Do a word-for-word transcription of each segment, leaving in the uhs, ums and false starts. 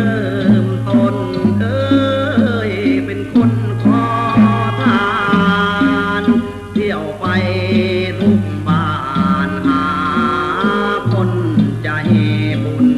มต้นเอ้ยเป็นคนขอทานเที่ยวไปทุกบ้านหาคนใจบุญ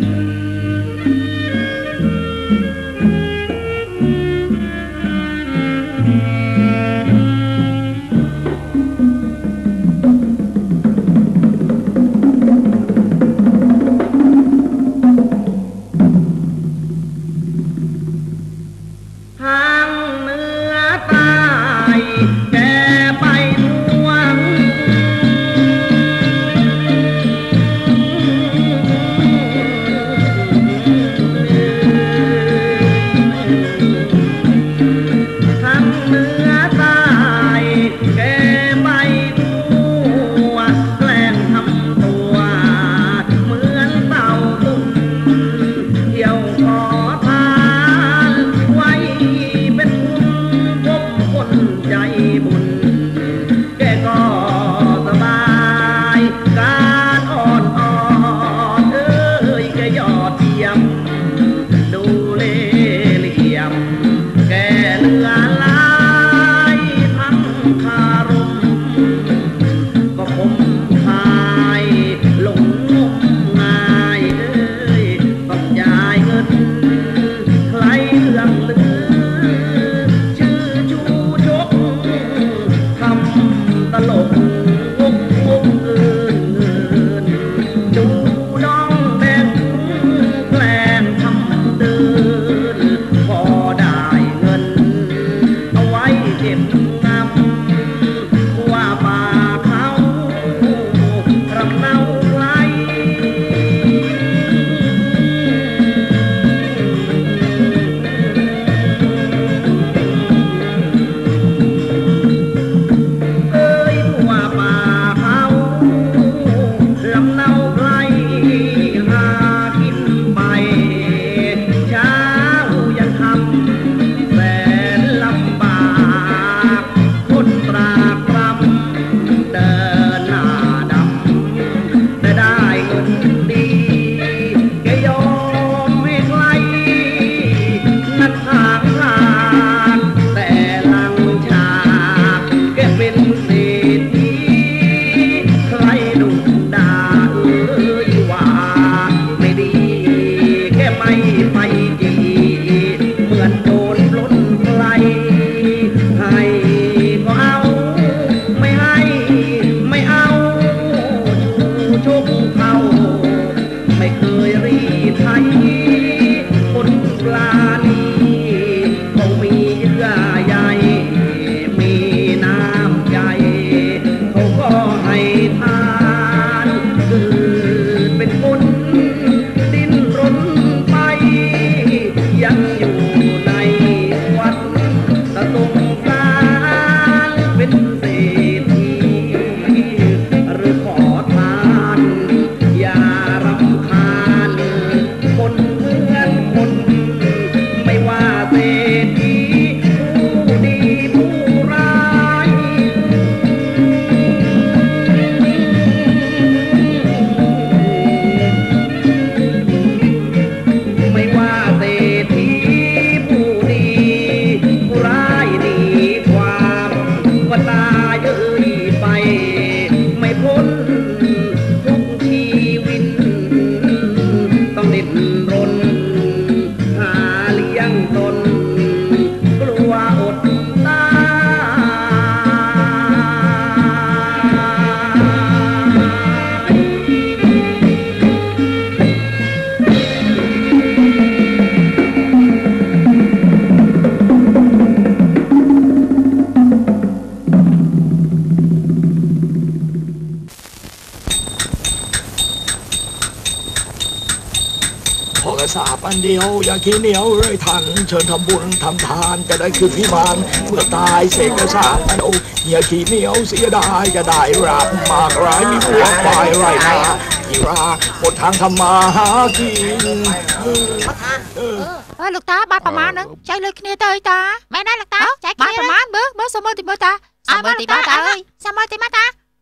สาบอันเดียวอย่าขี้เหนียวเลยท่านเชิญทำบุญทำทานจะได้คือพิมานเมื่อตายเสกกระสานโอ้อย่าขี้เหนียวเสียดายจะได้รับมากร้ายมีหัวควายไรนากีราหมดทางทำมาหากินเออลูกตาบ้านประมาณนึงใจเลยขี้เหนียวเตยตาแม่ได้ลูกตาใจบ้านประมาณเบ้อเบ้อสมมติเบ้อตาสมมติบ้าตาเอ้ยสมมติบ้าตา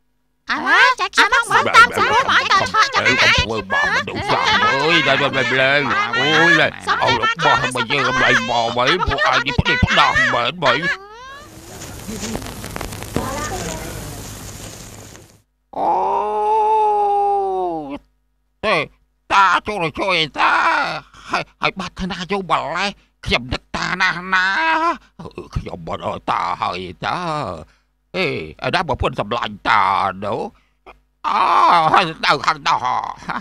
អាចាខ្ញុំមកតាមស្រួលមកតថចាំណាធ្វើបងមិនដឹងស្អាតអើយដល់ដល់លេងអូយលេអោរបស់មកយើងកំឡៃមកໄວពួកឯងនេះផ្ដេសផ្ដាស់មែនបើអូទេតាចូលជួយតាហើយហើយបាត់ណាយកបលែខ្ញុំនឹកតាណាស់ណាខ្ញុំបាត់អើតាហើយតាអេអាដាបើពុនសម្លាញ់តាដូអូហើយទៅខាងដោះ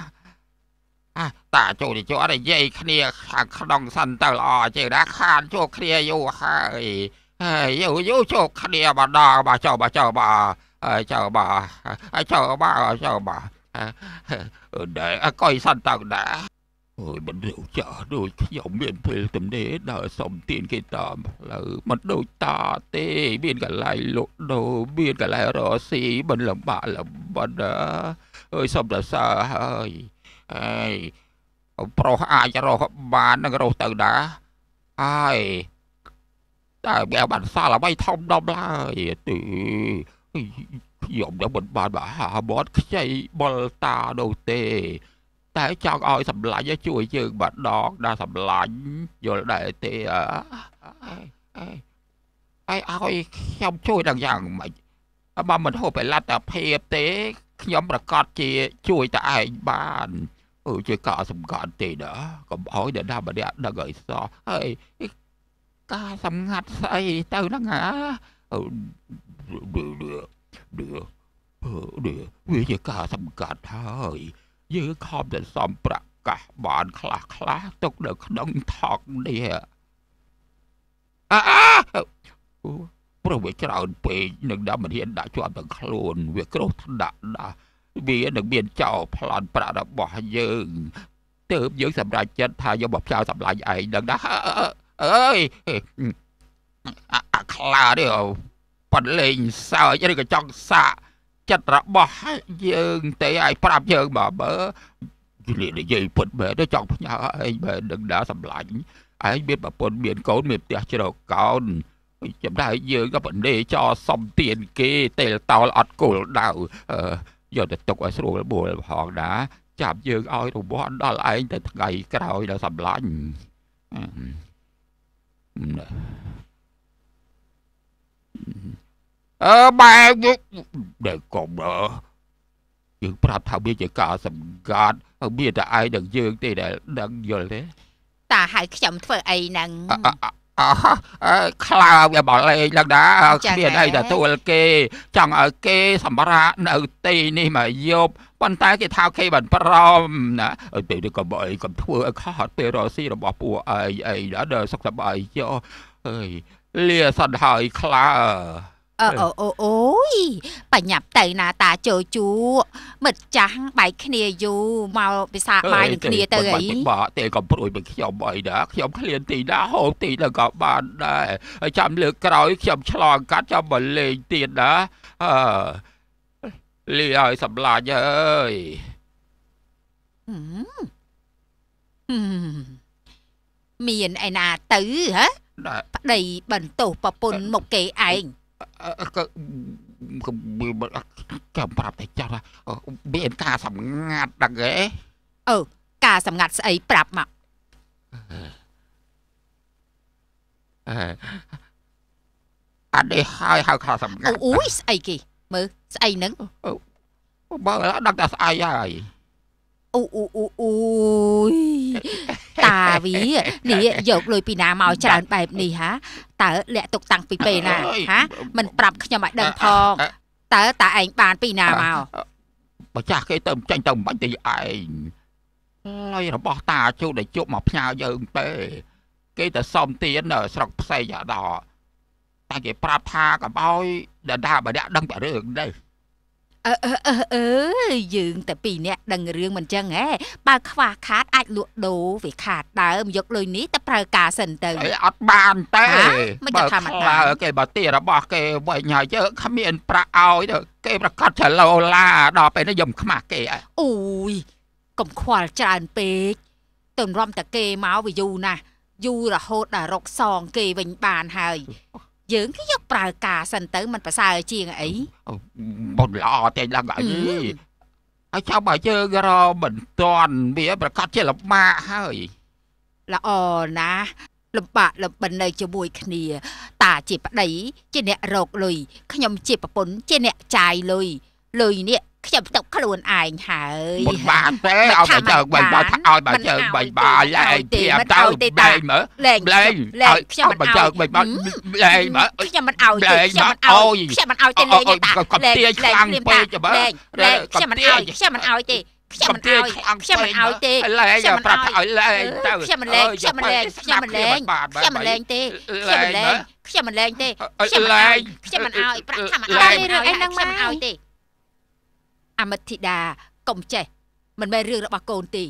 តាចូលចូលអត់និយាយគ្នាខាងក្នុងសិនទៅល្អជាងណាខានចូលគ្នាយូរហើយហើយយូរយូរចូលគ្នាម្ដងបាទចូលបាទចូលបាទចូលបាទចូលបាទចូលបាទដែលអកុយសិនទៅណាអើយមិនรู้ចាដូចខ្ញុំមានពេលទំនេរដើរសុំទានគេតាមផ្លូវមិនដូចតាទេមានកន្លែងលក់ដូរមានកន្លែងរកស៊ីមិនលំបាកលំបិនអើយសុំតែសើហើយអេប្រុសអាចរកបាននឹងរកទៅណាហើយតែវាបានសាលអ្វីធំដុំឡើយទីខ្ញុំនឹងមិនបានមកហាបត់ខ្ចីបលតានោះទេតែចង់ឲ្យសម្លាញ់ជួយយើងម្ដងដល់សម្លាញ់យល់ដែរទេអើអើឲ្យខ្ញុំជួយដល់យ៉ាងម៉េចបើមិនហូបឲ្យលទ្ធភាពទេខ្ញុំប្រកាសជាជួយតែឯងបានអឺជាការសំខាន់ទេណាកុំឲ្យអ្នកណាម្នាក់ដឹងឲ្យសោះហើយការសម្ងាត់ស្អីទៅហ្នឹងហ៎វាជាការសំខាន់ហើយយើងខំតែសំប្រកាសបានខ្លះខ្លះទុកនៅក្នុងថងនេះអើព្រោះវាច្រើនពេកនឹងដល់មិនហ៊ានដាក់ជាប់ទាំងខ្លួនវាគ្រោះថ្នាក់ណាស់វានឹងមានចោលប្លន់ប្រាក់របស់យើងទើបយើងសម្រេចចិត្តថាយកមកផ្សាយសម្លាញ់ឯងដឹងណាអើយអាខ្លានេះប៉ាន់លេងសើចឬក៏ចង់សាក់ចិត្តរបស់យើងទេឲ្យប្រាប់យើងមកបើនិយាយពុតមែនទៅចង់ផ្ញើឯងមែនដឹងណាសម្លាញ់ឯងមានប្រពន្ធមានកូនមានផ្ទះជ្រកកោនចំដែរយើងក៏បណ្ដេចោសំទៀនគេទេលតោលអត់គល់ដៅយកទៅទុកឲ្យស្រួលបួលផងណាចាប់យើងឲ្យរវល់ដល់ឯងទៅថ្ងៃក្រោយដល់សម្លាញ់អឺបែបដែលកុំយើងប្រាប់ថាវាជាការសម្ងាត់មានតែឯងនឹងយើងទេដែលដឹងយល់ទេតាឲ្យខ្ញុំធ្វើអីហ្នឹងអើខ្លាវាបលេងឡើងណាគ្មានអីទទួលគេចង់ឲ្យគេសម្រាប់នៅទីនេះមកយប់ប៉ុន្តែគេថាគេមិនព្រមណាពេលនេះក៏បើកុំធ្វើឲ្យខត់ពេលរស់ស៊ីរបស់ពួកឯងអីដល់សុខសប្បាយចុះអើយលាសិនហើយខ្លាអឺអូអូអូយបញ្ញាប់ទៅណាតាចូលជួមិត្តចាស់បែកគ្នាយូរមកពិសាបាយនឹងគ្នាទៅអីបាទទេក៏ព្រួយមកខ្ញុំអីដែរខ្ញុំឃ្លានទីណាហូបទីទៅក៏បានដែរហើយចាំលើកក្រោយខ្ញុំឆ្លងកាត់ចាំមកលេងទៀតណាអឺលីឲ្យសម្លាញ់អើយមានឯណាទៅហ៎ប្តីបន្ទោសប្រពន្ធមកគេឯងក៏ចាំប្រាប់តែចាស់មានការសម្ងាត់ដឹងទេអឺការសម្ងាត់ស្អីប្រាប់មកអត់នេះហើយហៅខាសម្ងាត់អូយស្អីគេមើលស្អីហ្នឹងបើដឹងតែស្អីហើយអូអូអូអូយតាវីនេះយកលុយពីណាមកច្រើនបែបនេះហាតើលាក់ទុកតាំងពីពេលណាហាមិនប្រាប់ខ្ញុំឲ្យដឹងផងតើតាឯងបានពីណាមកបើចាស់គេទៅចាញ់ទៅមិនបាច់ទីឯងលុយរបស់តាជូនឲ្យជប់មកផ្ញើយើងទេគេទៅសុំទាននៅស្រុកផ្សេងអាដល់តែគេប្រាប់ថាកុំឲ្យដដាបើអ្នកដឹងតែរឿងនេះអឺអឺអឺអឺយើងតែពីរនាក់ដឹងរឿងមិនចឹងហ៎បើខ្វះខាតអាចលក់ដូរវាខាតដើមយកលុយនេះទៅប្រើការសិនទៅអត់បានទេបើធម្មតាគេបើទីរបស់គេវិញហើយយើងគ្មានប្រាក់ឲ្យគេប្រកាសចលោឡាដល់ពេលនេះខ្ញុំខ្មាស់គេអូយកុំខ្វល់ច្រើនពេកទៅរំតាគេមកវាយូរណាស់យូររហូតដល់រកសងគេវិញបានហើយយើងគឺយកប្រើការសិនទៅមិនប្រសើរជាងអីបុនល្អតែឡើងអីហើយចាំបើយើងរមិនតាន់វាប្រកាសជាលំបាកហើយល្អណាស់លំបាកលំបិននៅជាមួយគ្នាតាជាប្តីជាអ្នករកលុយខ្ញុំជាប្រពន្ធជាអ្នកចាយលុយលុយនេះខ្ញុំទុកខ្លួនឯងហើយមិនបានទេឲ្យបើជើងបីបើថាឲ្យបើជើងបីបើលែងពីអត់ទៅបែងមើលលែងលែងលែងខ្ញុំមិនឲ្យជើងបីបើលែងមើលខ្ញុំមិនឲ្យទេខ្ញុំមិនឲ្យខ្ញុំមិនឲ្យទេលែងតាលែងខ្លាំងពេកបើលែងខ្ញុំមិនឲ្យខ្ញុំមិនឲ្យទេខ្ញុំមិនឲ្យខ្ញុំមិនឲ្យទេខ្ញុំប្រាប់ឲ្យលែងទៅខ្ញុំមិនលែងខ្ញុំមិនលែងខ្ញុំមិនលែងខ្ញុំមិនលែងទេខ្ញុំមិនលែងខ្ញុំមិនលែងទេខ្ញុំមិនឲ្យខ្ញុំមិនឲ្យប្រាក់ថាមិនឲ្យរឿងអីហ្នឹងមិនឲ្យទេអមិតធីតាកុំចេះមិនមែនរឿងរបស់កូនទេ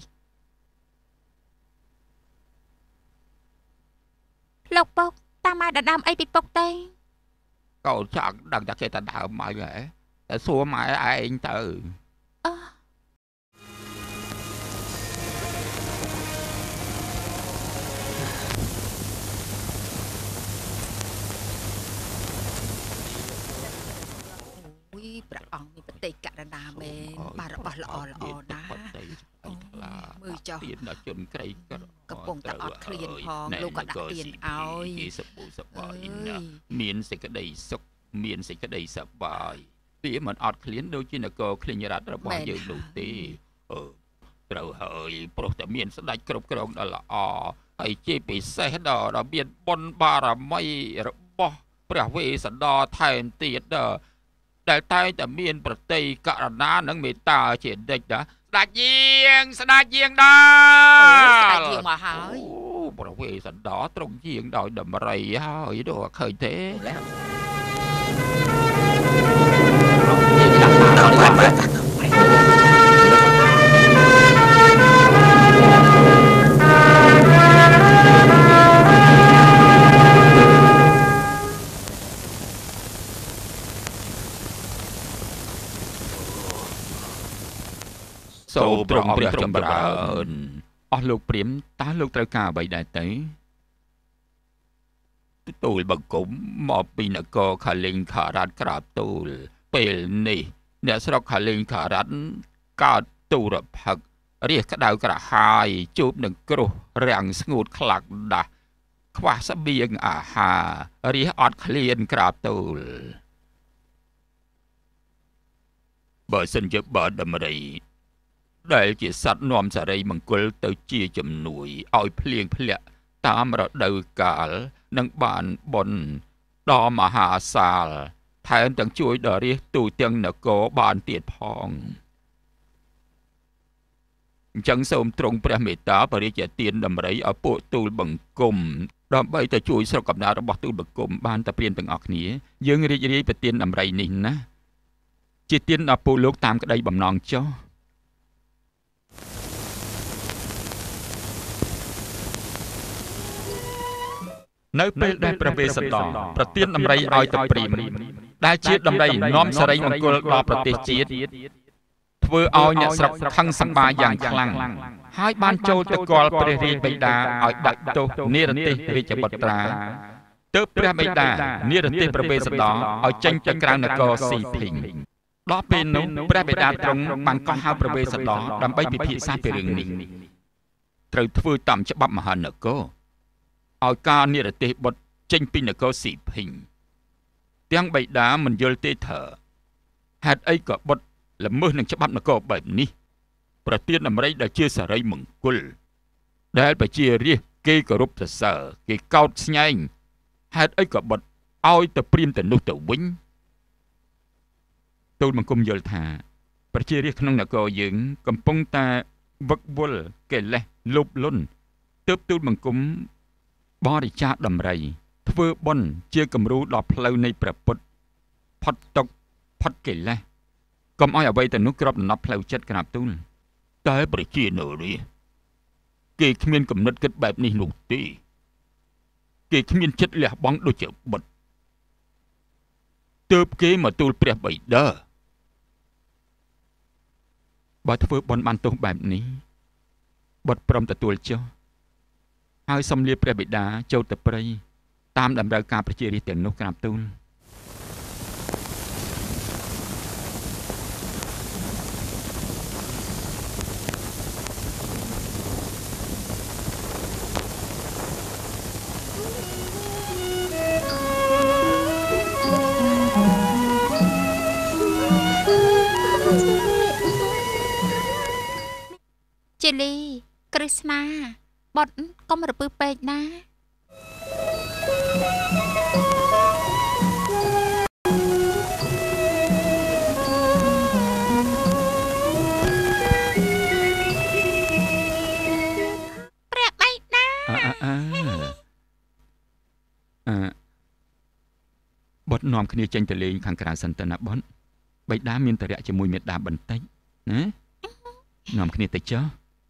លោកពុកតាម៉ែដណ្ដើមអីពីពុកទេកូនចង់ដឹងតែគេដណ្ដើមមកហ៎តែសួរម៉ែឯងទៅអឺព្រះអង្គមានប្រតិករណាមែនបាទរបស់ល្អល្អណាស់មើលចុះទៀនដល់ជនក្រីក្រកំពុងតែអត់ឃ្លានផងលោកក៏ដាក់ទៀនឲ្យគេសពូសបាយណាស់មានសេចក្តីសុខមានសេចក្តីសប្បាយវាមិនអត់ឃ្លានដូចជានគរឃ្លានរ័ត្នរបស់យើងនោះទេអឺត្រូវហើយព្រោះតែមានស្ដេចគ្រប់គ្រងដ៏ល្អហើយជាពិសេសដល់ដល់មានបុណ្យបារមីរបស់ព្រះវេស្សន្តរថែមទៀតដល់ដែលតែតែមានប្រតិករណានិងមេត្តាជានិច្ចណាស្ដេចយាងស្ដេចយាងដល់ស្ដេចយាងមកហើយអូព្រះវេស្សន្តរទ្រង់យាងដោយដំរីហើយដូចឃើញទេសូមទ្រង់ព្រះចម្រើនអស់លោកព្រាហ្មណ៍តើលោកត្រូវការអ្វីដែរទៅទូលបង្គំមកពីនគរខាលេងខារ៉ាត់ក្រាបទូលពេលនេះអ្នកស្រុកខាលេងខារ៉ាត់កើតទូរភឹករាសក្តៅក្រហាយជួបនឹងគ្រោះរាំងស្ងួតខ្លាក់ដាស់ខ្វះស្បៀងអាហាររាសអត់ឃ្លានក្រាបទូលបើសិនជាបើដំរីដែលជាសត្វនាំសារីមង្គលទៅជាជំនួយឲ្យភ្លៀងធ្លាក់តាមរដូវកាលនឹងបានបុណ្យដ៏មហាសាលថែមទាំងជួយដល់រាជទូទាំងនគរបានទៀតផងអញ្ចឹងសូមទ្រង់ព្រះមេត្តាបរិយាទានដំរីឲ្យពួកទូលបង្គំដើម្បីទៅជួយស្រុកកំណើតរបស់ទូលបង្គំបានតែព្រានទាំងអស់គ្នាយើងរីករាយប្រទានដំរីនេះណាជាទានដល់ពួកលោកតាមក្តីបំណងចុះនៅពេលដែលព្រះវេស្សន្តរប្រទានដំរីឲ្យទៅព្រាហ្មណ៍ដែលជាដំរីនាំសិរីមង្គលដល់ប្រទេសជាតិធ្វើឲ្យអ្នកស្រុកខឹងសម្បាយ៉ាងខ្លាំងហើយបានចូលទៅគាល់ព្រះរាជបិតាឲ្យដាក់ទោសនិរទេសរាជបុត្រាទើបព្រះបិតានិរទេសព្រះវេស្សន្តរឲ្យចេញទៅក្រៅនគរស៊ីភីងដល់ពេលនោះព្រះបិតាទ្រង់បានកោះហៅព្រះវេស្សន្តរដើម្បីពិភាក្សាពីរឿងនេះត្រូវធ្វើតាមច្បាប់មហានគរឲ្យការនិរទេសបុត្រចេញពីនគរស៊ីភីងទាំងបិតាមិនយល់ទេថាហេតុអីក៏បុត្រល្មើសនឹងច្បាប់នគរបែបនេះប្រទានដំរីដែលជាសារីមង្គលដែលប្រជារាស្ត្រគេគោរពសរសើរគេកោតស្ញែងហេតុអីក៏បុត្រឲ្យទៅព្រាមទៅនោះទៅវិញទូលបង្គំយល់ថាប្រជារាស្ត្រក្នុងនគរយើងកំពុងតែវឹកវល់កិលេសលោភលន់ទើបទូលបង្គំបរិច្ចាគដំរីធ្វើបុណ្យជាគំរូដល់ផ្លូវនៃព្រះពុទ្ធផុតទុក្ខផុតកិលេសកុំឲ្យអ្វីទៅនោះគ្របដណ្ដប់ផ្លូវចិត្តក្រាបទូលតែប្រជានៅនេះគេគ្មានគំនិតគិតបែបនេះនោះទេគេគ្មានចិត្តលះបង់ដូចជាបុត្រទើបគេមកទូលព្រះបិតាបើធ្វើបុណ្យបានទោសបែបនេះបុត្រព្រមទទួលចុះហើយសំលាព្រះបិតាចូលទៅព្រៃតាមតម្រូវការប្រជារាស្ត្រទាំងនោះក្រាបទូលជេលីគ្រឹស្ណាបត់កុំរពឹសពេកណាព្រះបៃតាអឺអឺអឺបត់នាំគ្នាចេញទៅលេងខាងក្រៅសិនទៅណាបត់បៃតាមានតរៈជាមួយមេដាបន្តិចណានាំគ្នាទៅចុះ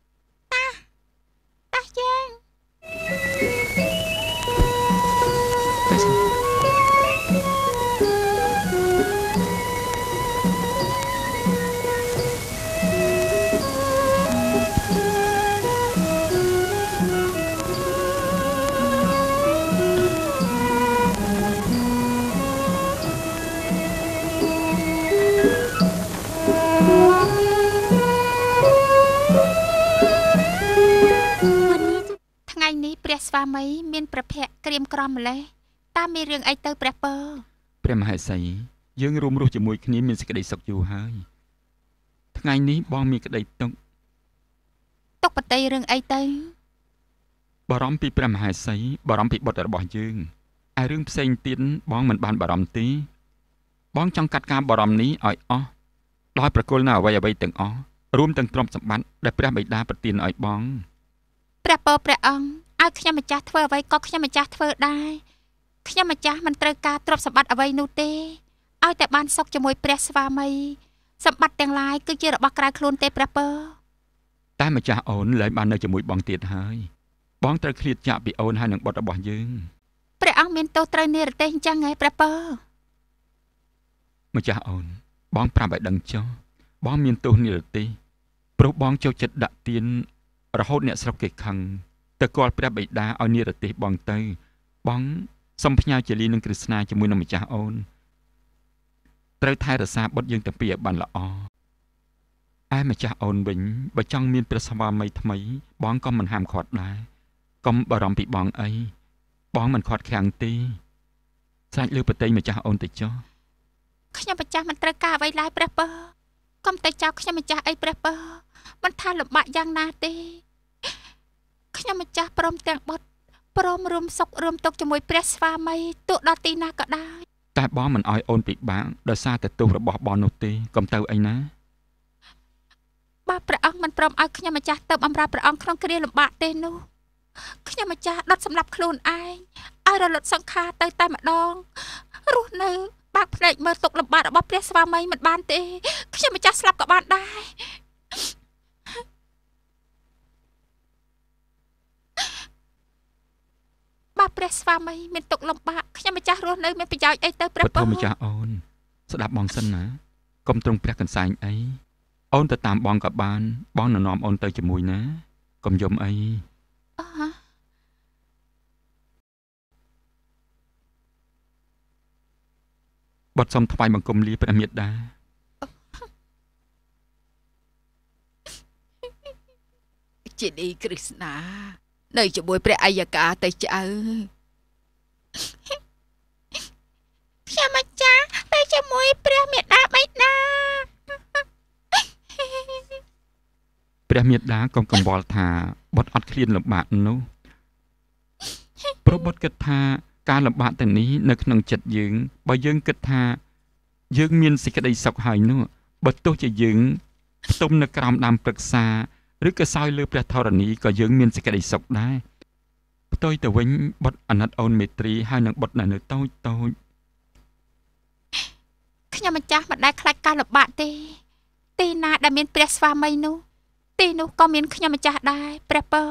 ស្វាមីមានប្រភពក្រៀមក្រំម្លេះតាមមានរឿងអីទៅព្រះពើព្រះមហេសីយើងរួមរស់ជាមួយគ្នាមានសេចក្តីសុខយូរហើយថ្ងៃនេះបងមានក្តីទុកទុកបតីរឿងអីទៅបារម្ភពីព្រះមហេសីបារម្ភពីបុត្ររបស់យើងឯរឿងផ្សេងទៀតបងមិនបានបារម្ភទេបងចង់កាត់ការបារម្ភនេះឲ្យអស់ដោយប្រគល់នៅអ្វីអ្វីទាំងអស់រួមទាំងទ្រព្យសម្បត្តិដែលព្រះបិតាប្រទានឲ្យបងព្រះពើព្រះអង្គឲ្យខ្ញុំម្ចាស់ធ្វើអ្វីក៏ខ្ញុំម្ចាស់ធ្វើដែរខ្ញុំម្ចាស់មិនត្រូវការទ្រព្យសម្បត្តិអ្វីនោះទេឲ្យតែបានសុខជាមួយព្រះស្វាមីសម្បត្តិទាំងឡាយគឺជារបស់ក្រៅខ្លួនទេព្រះពើតែម្ចាស់អូនលែងបាននៅជាមួយបងទៀតហើយបងត្រូវឃ្លាតចាកពីអូនហើយនឹងបុត្ររបស់យើងព្រះអង្គមានទោសត្រូវនិរទេសអញ្ចឹងហ៎ព្រះពើម្ចាស់អូនបងប្រាប់ឲ្យដឹងចុះបងមានទោសនិរទេសព្រោះបងចូលចិត្តដាក់ទានរហូតអ្នកស្រុកគេខឹងទៅគាល់ព្រះបិតាឲ្យនិរទេសបងទៅបងសូមផ្ញើជាលីនឹងគ្រឹស្ណាជាមួយនឹងម្ចាស់អូនត្រូវថែរក្សាបុត្រយើងទាំងពីរឲ្យបានល្អឯម្ចាស់អូនវិញបើចង់មានព្រះស្វាមីថ្មីបងក៏មិនហាមឃាត់ដែរកុំបារម្ភពីបងអីបងមិនខាត់ខាំងទេស្រេចលើប្រតិម្ចាស់អូនទៅចុះខ្ញុំម្ចាស់មិនត្រូវការអ្វីឡើយព្រះពើកុំទៅចោលខ្ញុំម្ចាស់អីព្រះពើមិនថាលំបាកយ៉ាងណាទេខ្ញុំម្ចាស់ព្រមទាំងបុត្រព្រមរួមសុខរួមទុក្ខជាមួយព្រះស្វាមីទោះដល់ទីណាក៏ដោយតែបងមិនអោយអូនពិបាកដោយសារតែទោសរបស់បងនោះទេកុំទៅអីណាបើព្រះអង្គមិនព្រមឲ្យខ្ញុំម្ចាស់ទៅបម្រើព្រះអង្គក្នុងគ្រាលំបាកទេនោះខ្ញុំម្ចាស់ដុតសម្លាប់ខ្លួនឯងឲ្យរលត់សង្ខារទៅតែម្ដងរស់នៅបាក់ភ្នែកមើលទុកលំបាករបស់ព្រះស្វាមីមិនបានទេខ្ញុំម្ចាស់ស្លាប់ក៏បានដែរបើព្រះស្វាមីមានទុកលំបាកខ្ញុំម្ចាស់រស់នៅមានប្រយោជន៍អីទៅព្រះពរម្ចាស់អូនស្ដាប់បងសិនណាកុំទ្រង់ព្រះកន្សែងអីអូនទៅតាមបងក៏បានបងណែនាំអូនទៅជាមួយណាកុំយំអីអឺបទសំថ្វាយបង្គំលាព្រះមេត្តាជាឌីគ្រឹស្ណានៅជាមួយព្រះអាយកាទៅចៅខ្ញុំម្ចាស់ទៅជាមួយព្រះមេត្តាបិតាព្រះមេត្តាក៏កង្វល់ថាបុត្រអត់ឃ្លានលំបាកនោះព្រោះបុត្រគិតថាការលំបាកទាំងនេះនៅក្នុងចិត្តយើងបើយើងគិតថាយើងមានសេចក្តីសុខហើយនោះបើទោះជាយើងផ្ទុំនៅក្រោមដើមព្រឹក្សាឬក៏សោយលើព្រះធរណីក៏យើងមានសេចក្តីសុខដែរផ្ទុយទៅវិញបុត្រអាណិតអូនមេត្រីហើយនឹងបុត្រនៅតូចតូចខ្ញុំម្ចាស់មិនដែលខ្លាចការលំបាកទេទីណាដែលមានព្រះស្វាមីនោះទីនោះក៏មានខ្ញុំម្ចាស់ដែរព្រះពរ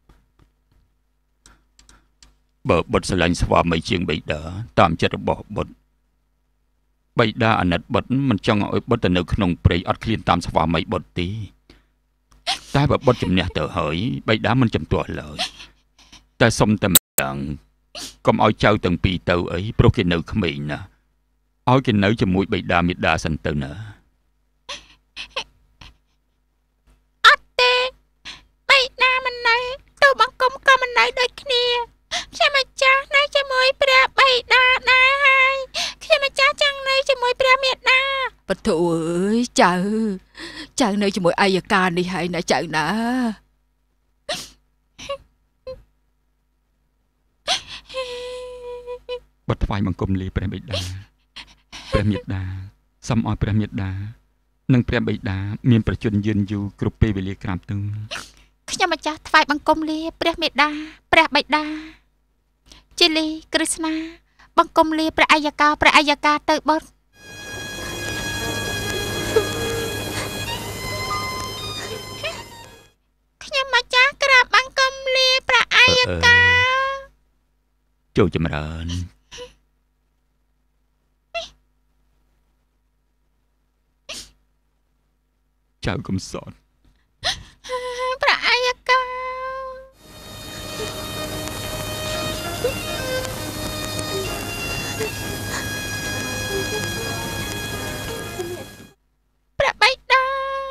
បើបុត្រស្រឡាញ់ស្វាមីជាងបិតាតាមចិត្តរបស់បុត្របិតាអាណិតបុត្រមិនចង់ឲ្យបុត្រទៅនៅក្នុងព្រៃអត់ឃ្លានតាមស្វាមីបុត្រទេតែបើបុត្រជំនះទៅហើយបិតាមិនជំទាស់ឡើយតែសុំតែម្ដងកុំឲ្យចៅទាំងពីរទៅអីព្រោះគេនៅក្មេងណាឲ្យគេនៅជាមួយបិតាមាតាសិនទៅណាអត់ទេបិតាមិននៅទូលបង្គំក៏មិននៅដូចគ្នាខ្ញុំម្ចាស់នៅជាមួយព្រះបិតាដែរហើយខ្ញុំម្ចាស់ចង់នៅជាមួយព្រះមាតាបធូអើយចៅចៅនៅជាមួយអាយកានេះហើយណាចៅណាបត់ថ្វាយបង្គំលាព្រះបិតាព្រះមាតាសូមឲ្យព្រះមាតានិងព្រះបិតាមានប្រជញ្ញយឺនយូរគ្រប់ពេលវេលាក្រាបទូលខ្ញុំម្ចាស់ថ្វាយបង្គំលាព្រះមេតាព្រះបិតាជាលីគ្រឹស្ណាបង្គំលាព្រះអាយកាព្រះអាយកាទៅបុត្រខ្ញុំម្ចាស់ក្រាបបង្គំលាព្រះអាយកាចូលចម្រើនចៅកំសត់ព្រះអាយកាព្រះបិតា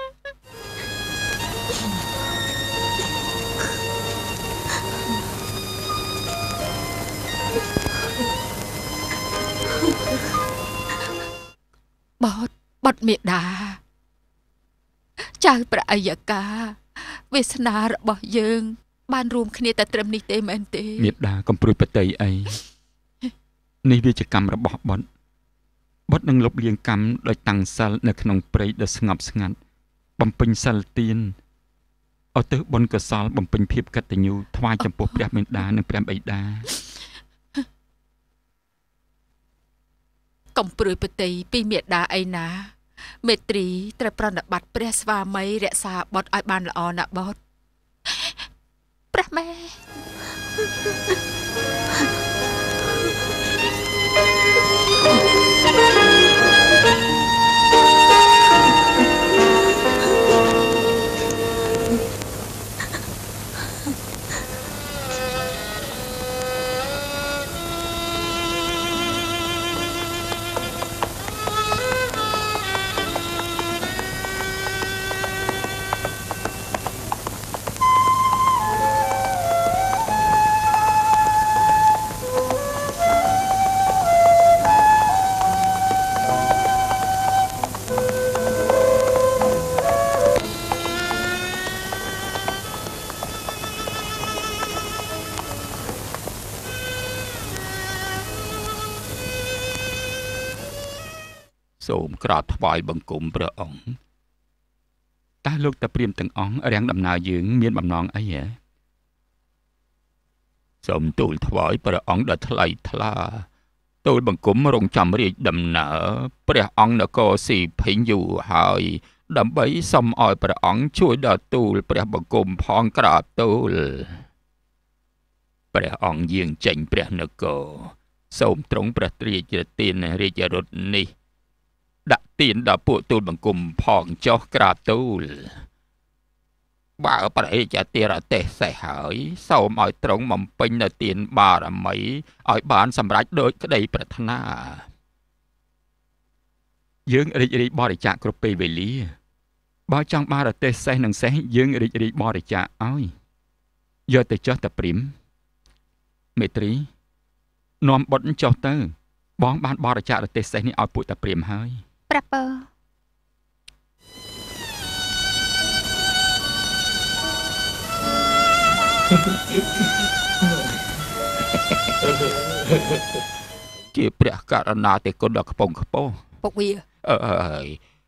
បត់បត់មេដាចៅព្រះអាយកាវាសនារបស់យើងបានរួមគ្នាតែត្រឹមនេះទេមែនទេមេដាកំព្រួយបតីអីនេះវាជាកម្មរបស់បុត្របុត្រនឹងលុបលាងកម្មដោយតាំងសិលនៅក្នុងព្រៃដ៏ស្ងប់ស្ងាត់បំពេញសិលទានឧទ្ទិសបុណ្យកុសលបំពេញភាពកតញ្ញូថ្វាយចំពោះព្រះមេដានិងព្រះបិតាកំព្រួយបតីពីមេដាអីណាមេត្រីត្រូវប្រណិប័តព្រះស្វាមីរក្សាបុត្រឲ្យបានល្អណាស់បុត្រព្រះមេសូមក្រាបថ្វាយបង្គំព្រះអង្គតើលោកតាព្រាហ្មណ៍ទាំងអង្គរាំងដំណើរយើងមានបំណងអីហ៎សូមទូលថ្វាយព្រះអង្គដ៏ថ្លៃថ្លាទូលបង្គំរងចាំរាជដំណើរព្រះអង្គនគរស៊ីភីងយូរហើយដើម្បីសូមឲ្យព្រះអង្គជួយដល់ទូលព្រះបង្គំផងក្រាបទូលព្រះអង្គយាងចេញព្រះនគរសូមទ្រង់ព្រះរាជទានរាជរថនេះដាក់ទានដល់ពួកទូលបង្គំផងចុះក្រាបទូលបើព្រះរាជទានទេសសេះហើយសូមឲ្យទ្រង់បំពេញនៅទានបារមីឲ្យបានសម្រេចដោយក្តីប្រាថ្នាយើងរីករាយបរិច្ចាគគ្រប់ពេលវេលាបើចង់បារទេសសេះនឹងសេះយើងរីករាយបរិច្ចាគឲ្យយកទៅចុះតាព្រាហ្មណ៍មេត្រីនាំបុត្រចុះទៅបងបានបរិច្ចាគរទេសសេះនេះឲ្យពួកតាព្រាហ្មណ៍ហើយព្រះពើជាព្រះករណាទេគុណដល់ខ្ពងខ្ពស់ពុកវាអើយ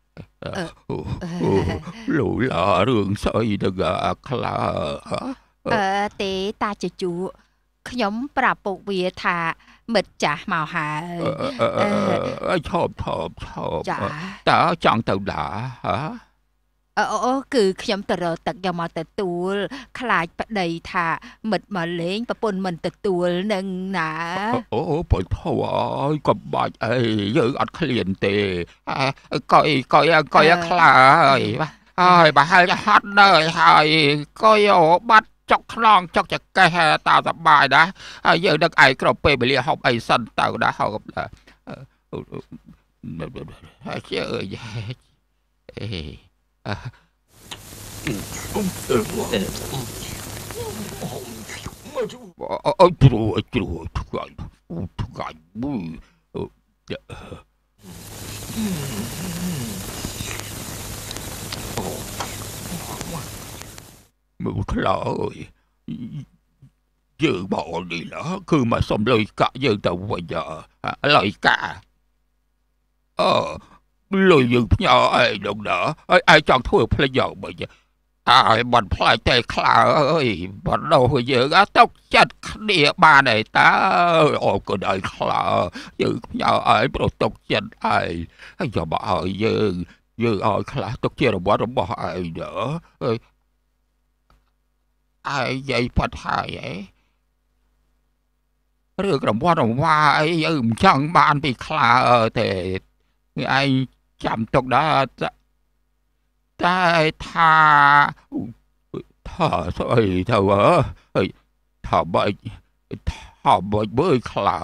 លូឡារឿងស្អីទៅខ្លាអឺទេតាជជូខ្ញុំប្រាប់ពុកវាថាមិត្តចាស់មកហើយអឺឈប់ឈប់ឈប់តើចង់ទៅដាហ៎អូអូគឺខ្ញុំទៅរកទឹកយកមកទទួលខ្លាចប្តីថាមិត្តមកលេងប្រពន្ធមិនទទួលនឹងណាអូពុយធោអើយក៏បាច់អីយើងអត់ឃ្លានទេកុយកុយកុយខ្លាហើយហើយបើហើយហត់នៅហើយកុយអូបាត់ចុកខ្នងចុកចកេះតាសបាយណាហើយយើងដឹកឯងក្រពេលវេលាហូបអីសិនទៅណាហូបហើយជើយអេអូយព្រួយព្រួយថ្កាច់ថ្កាច់មួយមើលខ្លោយយើងบอกនេះណាគឺមកសុំលុយកាក់យើងទៅវិញលុយកាក់អឺលុយយើងផ្ញើឯងដល់ណាហើយឯងចង់ធ្វើផ្លេចយ៉ាងម៉េចហើយបាត់ផ្លាយតែខ្លាអើយបាត់ដោះយើងអត់ទុកចិត្តគ្នាបានទេតើអូក៏ដល់ខ្លាយើងផ្ញើឯងប្រទុកចិត្តឯងហើយយកមកឲ្យយើងយើងឲ្យខ្លះទុកជារបស់របស់ឯងណាអើយឯងនិយាយផាត់ហើយហ៎រឿងរង្វាន់រង្វាអីយើងមិនចង់បានពីខ្លាទេឯងចាំទុកដែរតែថាថាស្អីទៅអើយថាបើថាបើបើខ្លា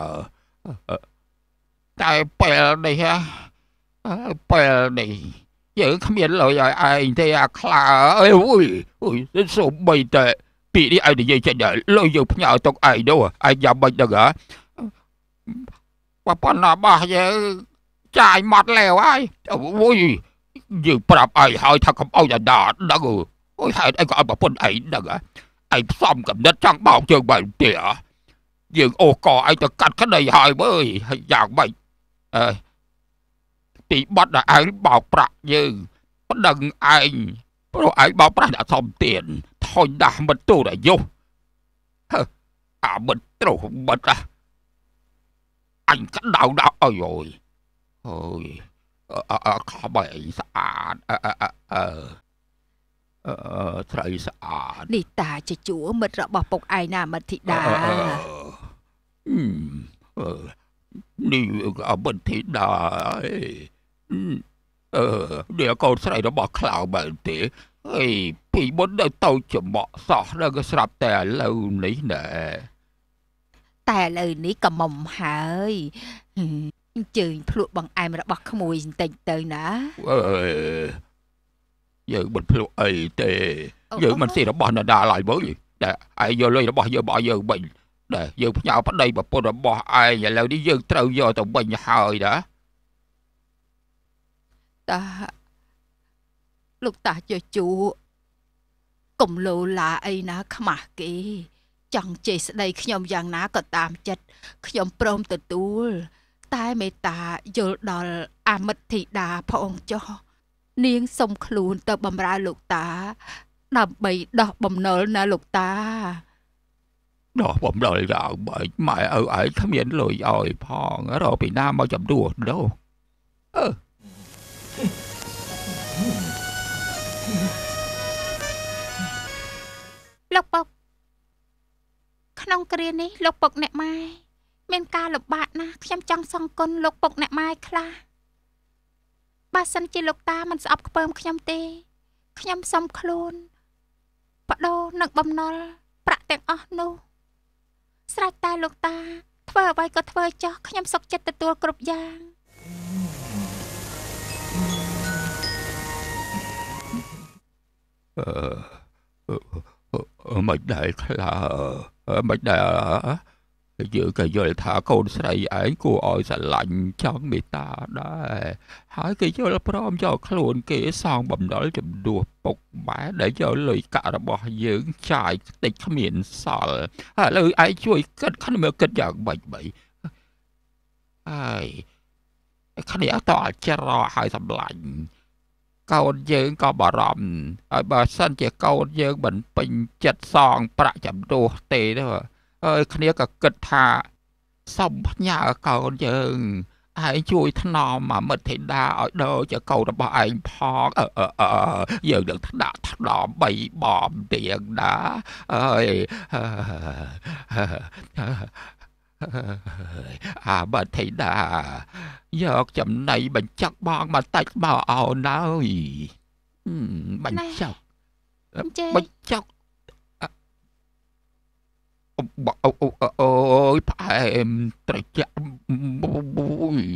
តែពេលនេះពេលនេះយើងគ្មានលុយឲ្យឯងទេអាខ្លាអើយអូយអូយសូម្បីតែពីនេះឯងនិយាយចេញដែរលុយយើងផ្ញើទុកឯងនោះឯងយ៉ាងម៉េចដឹងហ៎ប៉ុណ្ណារបស់យើងចាយម៉ត់แล้วហើយអូយយើងប្រាប់ឯងហើយថាកុំអោយអាដាដឹងអូយហេតុអីក៏ឲ្យប្រពន្ធឯងដឹងហ៎ឯងផ្សំកំណត់ចង់បោកយើងបែបទេហ៎យើងអូកឯងទៅកាត់ក្តីហើយមើលយ៉ាងម៉េចអើទីបាត់ដែលឯងបោកប្រាក់យើងប្តឹងឯងព្រោះឯងបោកប្រាក់ដាក់សំទៀនថុញដាស់មិនទូរយុះអាមិនត្រូវមិនអញក្តៅដល់អើយអូយអឺខំឲ្យស្អាតអឺអឺអឺត្រីស្អាតនេះតាជាជួមិត្តរបស់ពុកឯងណាមិត្តធីតានេះអមិត្តធីតាអឺនេះកូនស្រីរបស់ខ្លោបែបទេអីពីមុនដល់ទៅចំក់សោះដល់ក៏ស្រាប់តែឥឡូវនេះណែតែឥឡូវនេះក៏មុំហើយអញ្ជើញភ្លក់បង្អែមរបស់ក្មួយបន្តិចទៅណាអើយើងមិនភ្លក់អីទេយើងមិនស៊ីរបស់នរណាឡើយមើលតែឯងយកលុយរបស់យើងមកយើងវិញតែយើងផ្ញើប្តីប្រពន្ធរបស់ឯងឥឡូវនេះយើងត្រូវយកទៅវិញហើយណាតាលោកតាជាជួកុំលោឡាអីណាខ្មាស់គេចង់ជេរស្ដីខ្ញុំយ៉ាងណាក៏តាមចិត្តខ្ញុំព្រមទទួលតែមេត្តាយល់ដល់អាមិត្តធីតាផងចុះនាងសុំខ្លួនទៅបម្រើលោកតាដើម្បីដោះបំណុលណាលោកតាដោះបំណុលយ៉ាងម៉េចម៉ែឪឯងគ្មានលុយឲ្យផងរកពីណាមកចំនួនđâuអឺលោកពុកក្នុងគ្រានេះលោកពុកអ្នកម៉ែមានការលំបាកណាស់ខ្ញុំចង់សង្កត់លោកពុកអ្នកម៉ែខ្លះបើសិនជាលោកតាមិនស្អប់ខ្ពើមខ្ញុំទេខ្ញុំសុំខ្លួនបដូរនឹងបំណុលប្រាក់ទាំងអស់នោះស្រេចតែលោកតាធ្វើអ្វីក៏ធ្វើចោះខ្ញុំសុខចិត្តទទួលគ្រប់យ៉ាងអឺមិនដែរខ្លាមិនដែរយើងក៏យល់ថាកូនស្រីឯងគួរឲ្យស្រឡាញ់ចង់មេត្តាដែរហើយគេយល់ព្រមយកខ្លួនគេសងបំណុលចំនួនពុកម៉ែដែលយកលុយកាក់របស់យើងចាយតិចគ្មានសល់ហើយឥឡូវឯងជួយគិតគ្នាមើលគិតយ៉ាងម៉េចបីហើយគ្នាតអច្រោហើយសម្លាញ់កូនយើងក៏បារម្ភហើយបើសិនជាកូនយើងមិនពេញចិត្តសងប្រាក់ចំនួនទេទេអើយគ្នាក៏គិតថាសុំផ្ញើកូនយើងឯងជួយថ្នមអាមិត្តធីតាឲ្យដូចជាកូនរបស់ឯងផងអឺអឺយើងនឹងថ្នាក់ថ្នមបីបំទៀងណាអើយអាមិត្តធីតាយកចំណៃបញ្ចុកបងមកតិចមកអោនហើយបញ្ចុកបញ្ចុកអូយផ្អែមត្រជាក់អូយ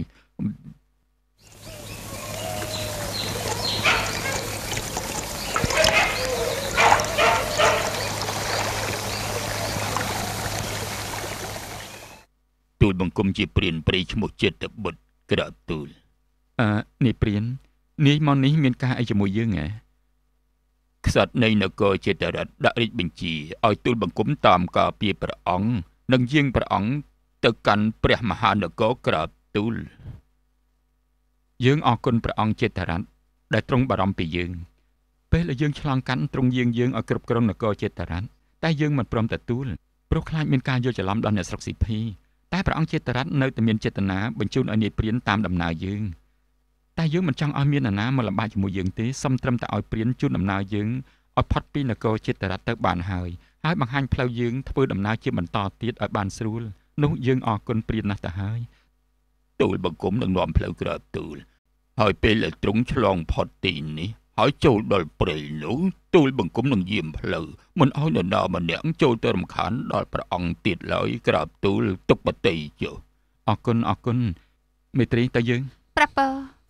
ទូលបង្គំជាព្រានព្រៃឈ្មោះចិត្តបុត្រក្រាបទូលអឺនេះព្រាននេះមកនេះមានការអីជាមួយយើងហ៎ក្សត្រនៃនគរចេតរិទ្ធដាក់រាជបញ្ជាឲ្យទូលបង្គំតាមការពារព្រះអង្គនិងយាងព្រះអង្គទៅកាន់ព្រះមហានគរក្រាបទូលយើងអរគុណព្រះអង្គចេតរិទ្ធដែលទ្រង់បារម្ភពីយើងពេលដែលយើងឆ្លងកាត់ទ្រង់យាងយើងឲ្យគ្រប់គ្រងនគរចេតរិទ្ធតែយើងមិនព្រមទទួលព្រោះខ្លាចមានការយល់ច្រឡំដល់អ្នកស្រុកស៊ីភីតែព្រះអង្គចេតរិទ្ធនៅតែមានចេតនាបញ្ជូនឲ្យនាយព្រានតាមដំណើរយើងតែយើងមិនចង់ឲ្យមាននរណាមកលំបាកជាមួយយើងទេសូមត្រឹមតែឲ្យព្រានជូនដំណើរយើងឲ្យផុតពីនគរចេតរិទ្ធទៅបានហើយហើយបង្ហាញផ្លូវយើងធ្វើដំណើរជាបន្តទៀតឲ្យបានស្រួលនោះយើងអរគុណព្រានណាស់ទៅហើយទូលបង្គំនឹងនាំផ្លូវក្រាបទូលហើយពេលដែលទ្រង់ឆ្លងផុតទីនេះហើយចូលដល់ព្រៃនោះទូលបង្គំនឹងយាមផ្លូវមិនឲ្យនរណាម្នាក់ចូលទៅរំខានដល់ព្រះអង្គទៀតឡើយក្រាបទូលទុកបតីចុះអរគុណអរគុណមេត្រីតើយើងប្រពើ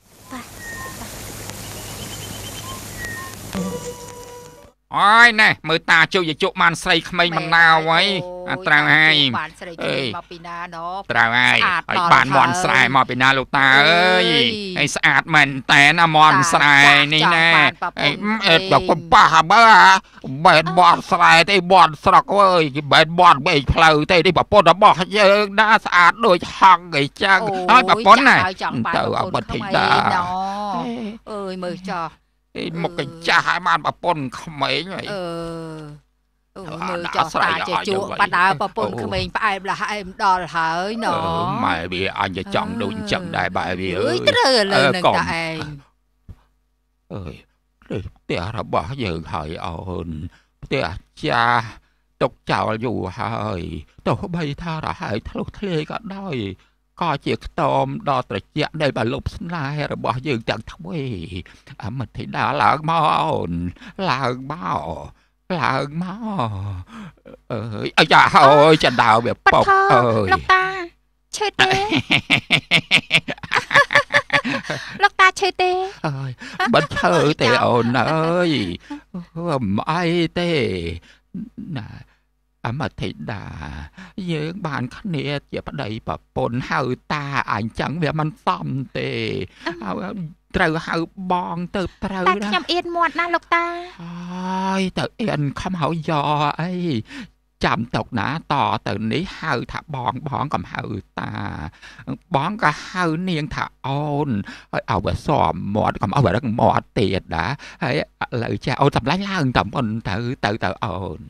អើយណែមើលតាជោគយជុបានស្រីក្មេងមិនណាវហើយអាត្រូវហើយបានស្រីក្មេងមកពីណាណោត្រូវហើយហើយបានមន់ស្រែមកពីណាលោកតាអើយហើយស្អាតមែនតែណាមន់ស្រែនេះណែអេដល់ប៉ះបើបែតបត់ស្រែទេបត់ស្រុកអើយគេបែតបត់បែកផ្លូវទេនេះប្រពន្ធរបស់យើងណាស្អាតដូចហង្សអីចឹងហើយប្រពន្ធណាទៅអបតិតាអើយមើលចោះមកកញ្ចាស់ឲ្យបានប្រពន្ធក្មេងហើយអឺអូមើលចោះតាជាជក់បាត់ដើប្រពន្ធក្មេងផ្អែមលះអែមដល់ហើយណ៎ម៉ែវាអញទៅចង់ដូចអញ្ចឹងដែរបែបវាអើយត្រូវលើនឹងតាឯងអើយផ្ទះរបស់យើងហើយអូនផ្ទះចាស់ទុកចោលយូរហើយទោះបីថារហែកធ្លុះធ្លាយក៏ដោយក៏ជាខ្ទមដល់ត្រជាក់ដែលបលប់ស្នេហ៍របស់យើងទាំងទ្វេអមធីតាឡើងមកអូនឡើងមកឡើងមកអើយអាយ៉ាអើយចណ្ដើវាប៉ុកអើយលោកតាឈឺទេលោកតាឈឺទេអើយមិនឈឺទេអូនអើយមិនអីទេណាអមធីតាយើងបានគ្នាជាប្តីប្រពន្ធហៅតាអញ្ចឹងវាមិនសមទេត្រូវហៅបងទៅត្រូវណាតែខ្ញុំអៀនមាត់ណាលោកតាហើយទៅអៀនខំហៅយ៉អីចាំតុកណាតទៅនេះហៅថាបងបងកំហៅតាបងក៏ហៅនាងថាអូនហើយឲ្យវាសមមាត់កុំឲ្យវារឹងមាត់ទៀតណាហើយឥឡូវចាអូនសម្លាញ់ឡើងតាមអូនទៅទៅទៅអូន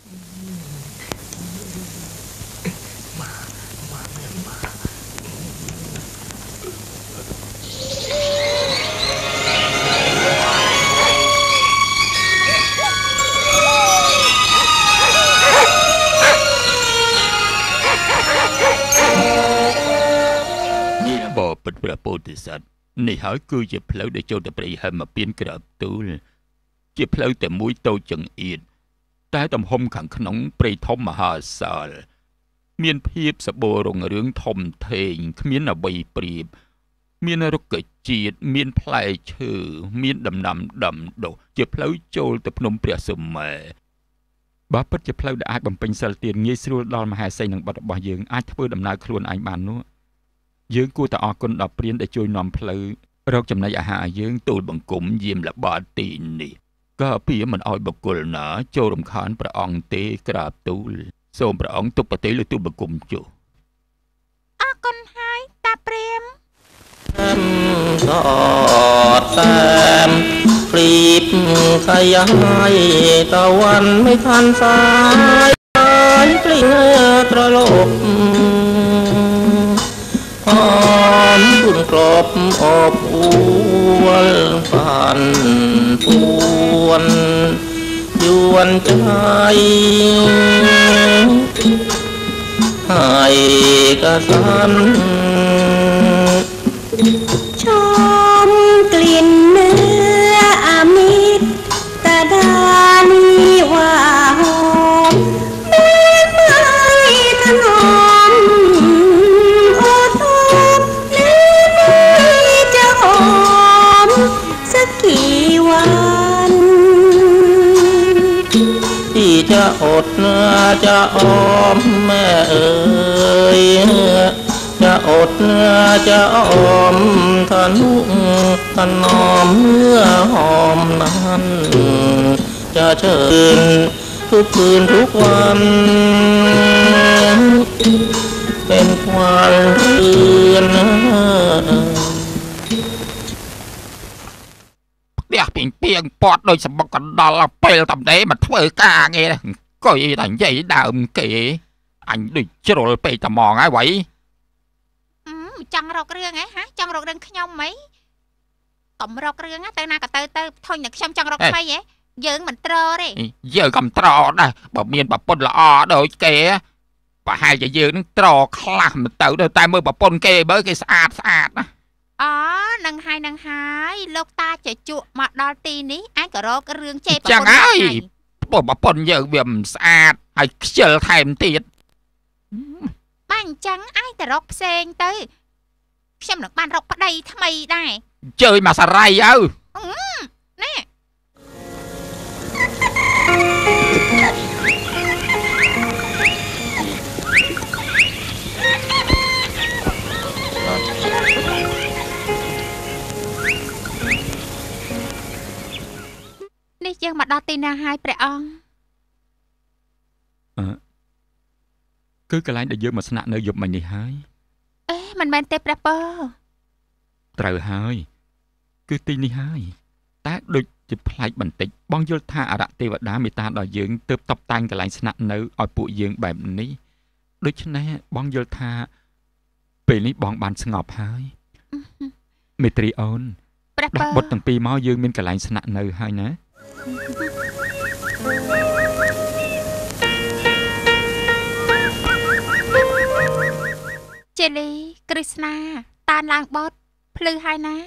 ពិតព្រះពោធិសត្វនេះហើយគឺជាផ្លូវដែលចូលទៅព្រៃហិមពៀនក្រាបទូលជាផ្លូវតែមួយតូចចង្អៀតតែទំហំខាងក្នុងព្រៃធំមហាសាលមានភាពសម្បូររុងរឿងធំធេងគ្មានអ្វីប្រៀបមានរុក្ខជាតិមានផ្លែឈើមានដំណាំដាំដុះជាផ្លូវចូលទៅភ្នំព្រះសុមេរុបើពិតជាផ្លូវដែលអាចបំពេញសិលទានងាយស្រួលដល់មហេសីនឹងបុត្ររបស់យើងអាចធ្វើដំណើរខ្លួនឯងបាននោះយើងគួរតែអរគុណដល់ព្រានដែលជួយនាំផ្លូវរកចំណីអាហារយើងទូលបង្គំយាមល្បាតទីនេះក៏ពីមិនអោយបុគ្គលណាចូលរំខានព្រះអង្គទេក្រាបទូលសូមព្រះអង្គទុកប្រតិលើទូលបង្គំចុះអរគុណហើយតាព្រាមសតតាមព្រីបខាយាយតវ៉ាន់មិនខានសាយហើយព្រីត្រឡប់អមគុណក្របអបអួលបានពួនយួនចាយហើយក៏សានចំក្លៀនเนื้อអាមីតតាដានីវ៉ាហោមានจะออมแม่เอ๋ยจะอดจะออมทะนุถนอมเมื่อหอมนั้นจะเชิญทุกคืนทุกวันเป็นควันเรือนเดี๋ยวเปียงเปียงปอดโดยสมบัติกันดอลเปลตำเดมาเถื่อกาไงนะก็อีแต่ใหญ่ดาวเก๋อันดูจะโดนไปตะมองไอ้ไว้จังรอกเรื่องไงฮะจังรอกเรื่องขยมไหมต่อมรอกเรื่องเตอร์นากับเตอร์เตอร์ทนอย่างขยมจังรอกไปเยอะเยอะเหมือนตรอเลยเยอะกำตรอได้แบบเมียนแบบปนละอโดยเก๋ป่าให้จะเยอะนึงตรอคลำเตอร์โดยแต่เมื่อแบบปนเก๋เบอร์เก๋สะอาดสะอาดนะอ๋อนังไฮนังไฮโลกตาจะจุมาดอลตีนี้ไอ้ก็รอกเรื่องเจ็บจังไงปนแบบปนเยอะแบบสะอาดไอ้เจอไทม์ตีดบ้านจังไอ้แต่รอกเซงเตอร์ขยมหนักบ้านรอกปะใดทำไมได้เจอมาสะไรเอ้านี่นี่ยังมาดอตีนาหายประองเออคือกระไรได้เยอะมาสนะเนยหยบมันนี่หายเอ๊ะมันแมนเตปราเปอร์เต๋อหายคือตีนี่หายแต่โดยจะพลายบันติบ้องยลท่าอาระเทวดาเมตตาดอยยืงเติบตบตังกระไรสนะเนยอ่อยปุ่ยยืงแบบนี้โดยฉะนั้นบ้องยลท่าเป็นนี้บ้องบานสงบหายเมตรีออนดับบทตั้งปีม้อยืงเป็นกระไรสนะเนยหายนะเจลีกฤษณาตาลางบอสพลือหายนะ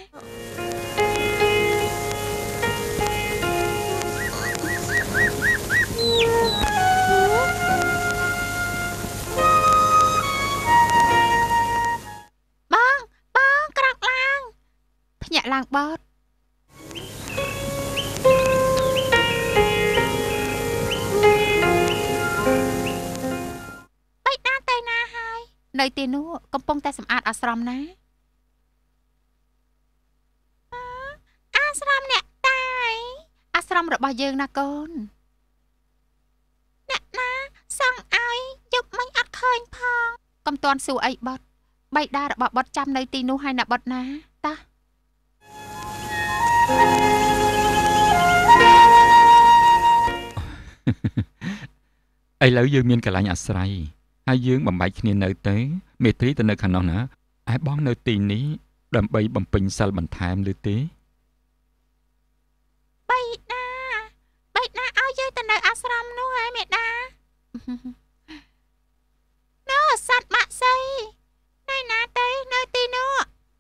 บ้องบ้องกรักลางพญาลางบอสในตีนู้กำปงแต่สำอาดอาสรมนะอาสรมเนี่ยตายอาสรมระบายเยิงนะกอนเนี่ยนะสั่งไอ้ยุบไม่อัดเคยพองกำตอนสู่ไอ้บดใบดาระบาบดจำในตีนู้ให้นะบดนะตาไอ้แล้วยืมเมียนกับหลายอาศัยให้ยืงบำบัดขี้เนยเต้เมตรีตเนยขนมนะไอ้บ้องเนยตีนี้ดำใบบำปิงสลบันทามหรือเต้ใบหน้าใบหน้าเอาเยอะตเนยอาสรมนู้ไอ้เมตดาเนื้อสัตว์มาใส่ในนาเต้เนยตีนู้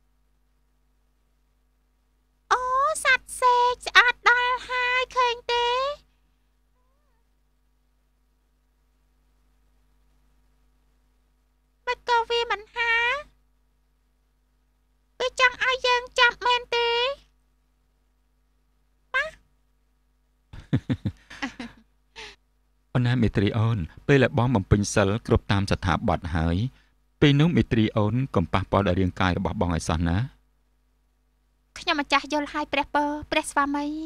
โอ้สัตว์เสกจะอัดดาหายเคยเต้มันก็วีมันหาไปจังอายังจับเมนตีปะอันนั้นเมตรีออนไปและบ้องบำเพ็ญเซลกรบตามสถาบัตหายไปนู้เมตรีออนกำปะปอดเรียงกายระบบบองไอซันนะขยำมาจ่ายยลไฮเปรเปอร์เปรสวามัย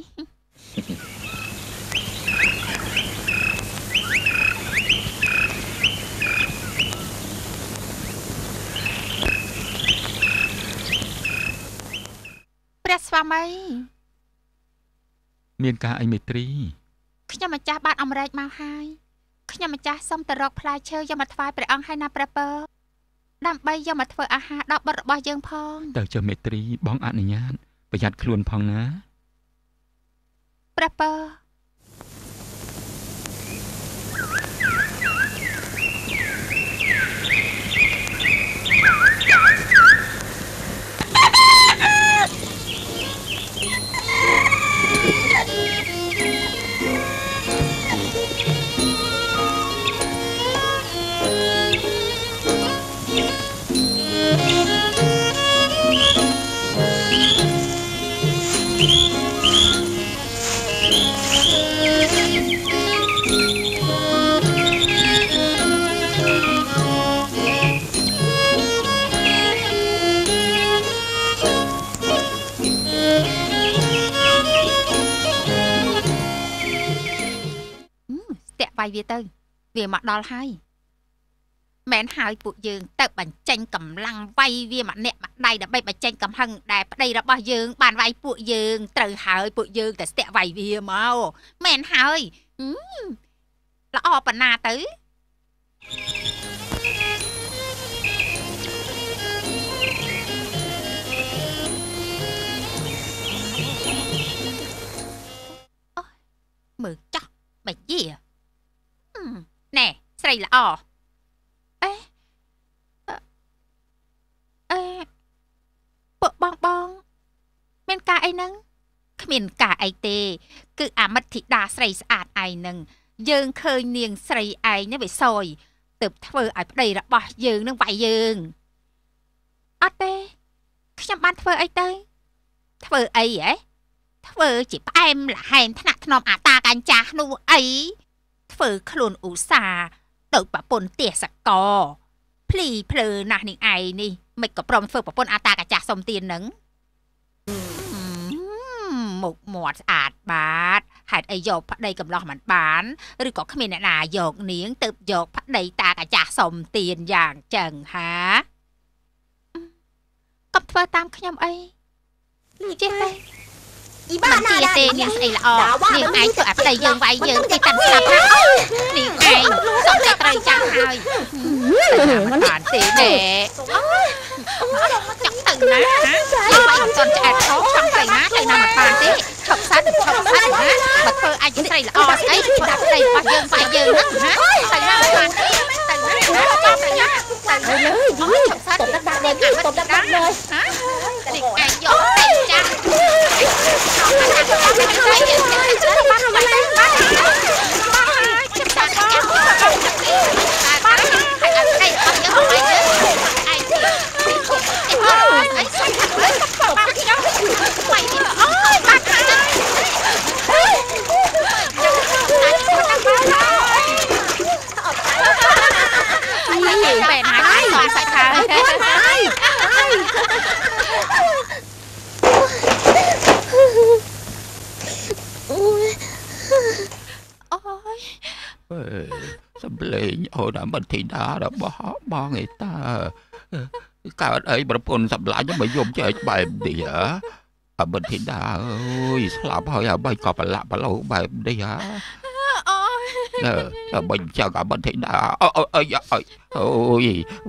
สวามัยเมียนกาไอเมตรีขยำมาจ่าบ้านอมไรมาให้ขยำมาจ่าส้มตะรอกพลายเชยยมาถวายประอังให้นาประเปอร์ดำใบยมาถวายอาหารดอกบดบอยยังพองแต่เจอเมตรีบ้องอนุญาตประหยัดคลวนพองนะประเปอร์វាទៅវាមកដល់ហើយមែនហើយពួកយើងទៅបញ្ចេញកម្លាំងវាយវាម្នាក់ម្ដាយដើម្បីបញ្ចេញកំហឹងដែលប្តីរបស់យើងបានវាយពួកយើងត្រូវហើយពួកយើងតែស្ទាក់វាយវាមកមែនហើយល្អប៉ុណ្ណាទៅមើលចាស់បែជាណែស្រីល្អអេអេពួកបងបងមានការអីហ្នឹងគ្មានការអីទេគឺអាមិត្តធីតាស្រីស្អាតឯងហ្នឹងយើងឃើញនាងស្រីឯងនេះវាសយទើបធ្វើឲ្យប្តីរបស់យើងនឹងវាយយើងអត់ទេខ្ញុំបានធ្វើអីទៅធ្វើអីហ៎ធ្វើជាផ្អែមលហែនថ្នាក់ថ្នមអាតាកាញ់ចាស់នោះអីធ្វើខ្លួនឧស្សាហ៍ទៅប្រពន្ធទេសកលភ្លីភ្លើណាស់នាងឯងនេះមិនក៏ព្រមធ្វើប្រពន្ធអាតាកាចាស់សុំទៀននឹងមុខមាត់ស្អាតបាតហេតុអីយកប្តីកំឡោះមិនបានឬក៏គ្មានអ្នកណាយកនាងទៅយកប្តីតាកាចាស់សុំទៀនយ៉ាងចឹងហាកុំធ្វើតាមខ្ញុំអីចេះទេអ៊ីបាណាទេនាងស្អីល្អនាងឯងធ្វើឲ្យប្តីយើងវាយយើងទីតាំងស្លាប់ណានាងឯងសុំតែត្រូវចាំហើយមិនបានទេទេចង់ទៅណាយើងវាយមិនទាន់ឆ្អែតខោចង់ទៅណាទៅណាមិនបានទេឈប់សិនឈប់សិនណាបើធ្វើឲ្យស្រីល្អស្អីធ្វើឲ្យប្តីរបស់យើងវាយយើងណាទៅណាមិនបានទេទៅណាចាំប្រញាប់ទៅលើយីឈប់សិនតបដាក់ដែរតបដាក់ដែរហ៎នាងឯងយកទៅចាំសំលេងអូនអាមិត្តធីតារបស់បងឯតាកើតអីប្រពន្ធសម្លាញ់មកយំចែកបែបនេះហ៎អាមិត្តធីតាអើយស្លាប់ហើយអ្វីក៏ប្រឡាក់ប្រឡូបែបនេះហ៎អើបើអញ្ចឹងអាមិត្តធីតាអូយអូយអូយ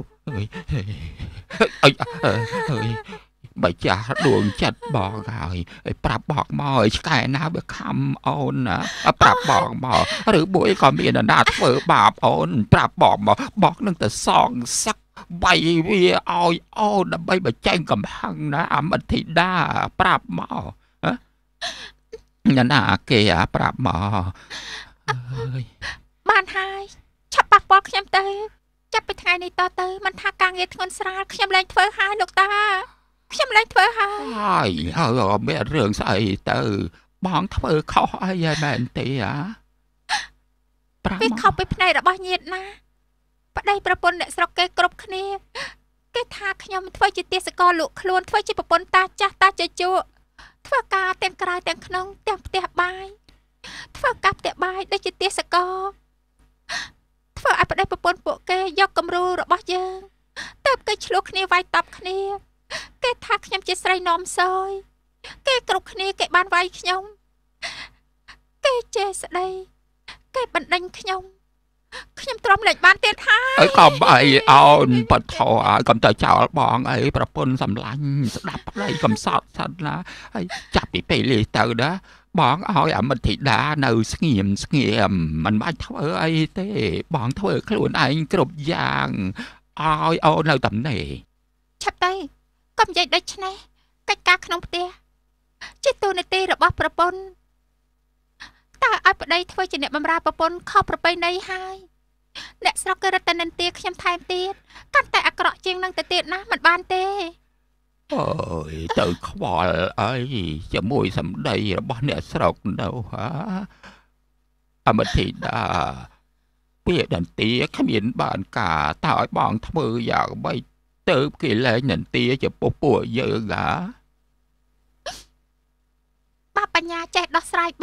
អើយអើយបើចាស់ដួងចិត្តបងហើយប្រាប់បងមកឲ្យឆ្កែណាវាខំអូនណាប្រាប់បងមកឬមួយក៏មានអ្នកណាធ្វើបាបអូនប្រាប់បងមកបងនឹងទៅសងសឹកវាយវាឲ្យអូនដើម្បីបញ្ចេញកំហឹងណាអាមិត្តធីតាប្រាប់មកអ្នកណាគេប្រាប់មកអើយបានហើយឆាប់ប៉ះពាល់ខ្ញុំទៅចាប់ពីថ្ងៃនេះតទៅមិនថាការងារធ្ងន់ស្រាលខ្ញុំលែងធ្វើហើយលោកតាខ្ញុំលែងធ្វើហើយហើយហើយមានរឿងស្អីទៅបងធ្វើខុសអីហើយមែនទេហ៎វាខុសពីផ្នែករបស់ញាតិណាប្តីប្រពន្ធអ្នកស្រុកគេគ្រប់គ្នាគេថាខ្ញុំធ្វើជាទេសកលលក់ខ្លួនធ្វើជាប្រពន្ធតាចាស់តាជជក់ធ្វើការទាំងក្រៅទាំងក្នុងទាំងផ្ទះបាយធ្វើការផ្ទះបាយដូចជាទេសកលធ្វើឲ្យប្តីប្រពន្ធពួកគេយកគំរូរបស់យើងតើគេឆ្លោះគ្នាវាយតប់គ្នាគេថាខ្ញុំជាស្រីនាំសយគេគ្រប់គ្នាគេបានវាយខ្ញុំគេចេះស្ដីគេបណ្ដេញខ្ញុំខ្ញុំទ្រាំលេចបានទៀតហើយអើកុំអីអូនបថោកុំទៅចោលបងអីប្រពន្ធសម្លាញ់ស្ដាប់ប្តីកំសត់សិនណាហើយចាប់ពីពេលនេះទៅណាបងឲ្យអាមិត្តធីតានៅស្ងៀមស្ងៀមមិនបាច់ធ្វើអីទេបងធ្វើខ្លួនឯងគ្រប់យ៉ាងឲ្យអូននៅតំណេឆាប់ទៅកុំនិយាយដូចនេះកិច្ចការក្នុងផ្ទះជាតួនាទីរបស់ប្រពន្ធតើឲ្យប្តីធ្វើជាអ្នកបម្រើប្រពន្ធខុសប្រពៃណីហើយអ្នកស្រុកគេរត់ទៅនិន្ទាខ្ញុំថែមទៀតកាន់តែអាក្រក់ជាងនឹងទៅទៀតណាមិនបានទេអើយទៅខ្វល់អីជាមួយសម្ដីរបស់អ្នកស្រុកនៅហាអមិត្តធីតាពាក្យនិន្ទាគ្មានបានការតើឲ្យបងធ្វើយ៉ាងម៉េចទៅគេលែងនិន្ទាចំពោះពួកយើងហ៎បាបញ្ញាចេះដោះស្រាយបាន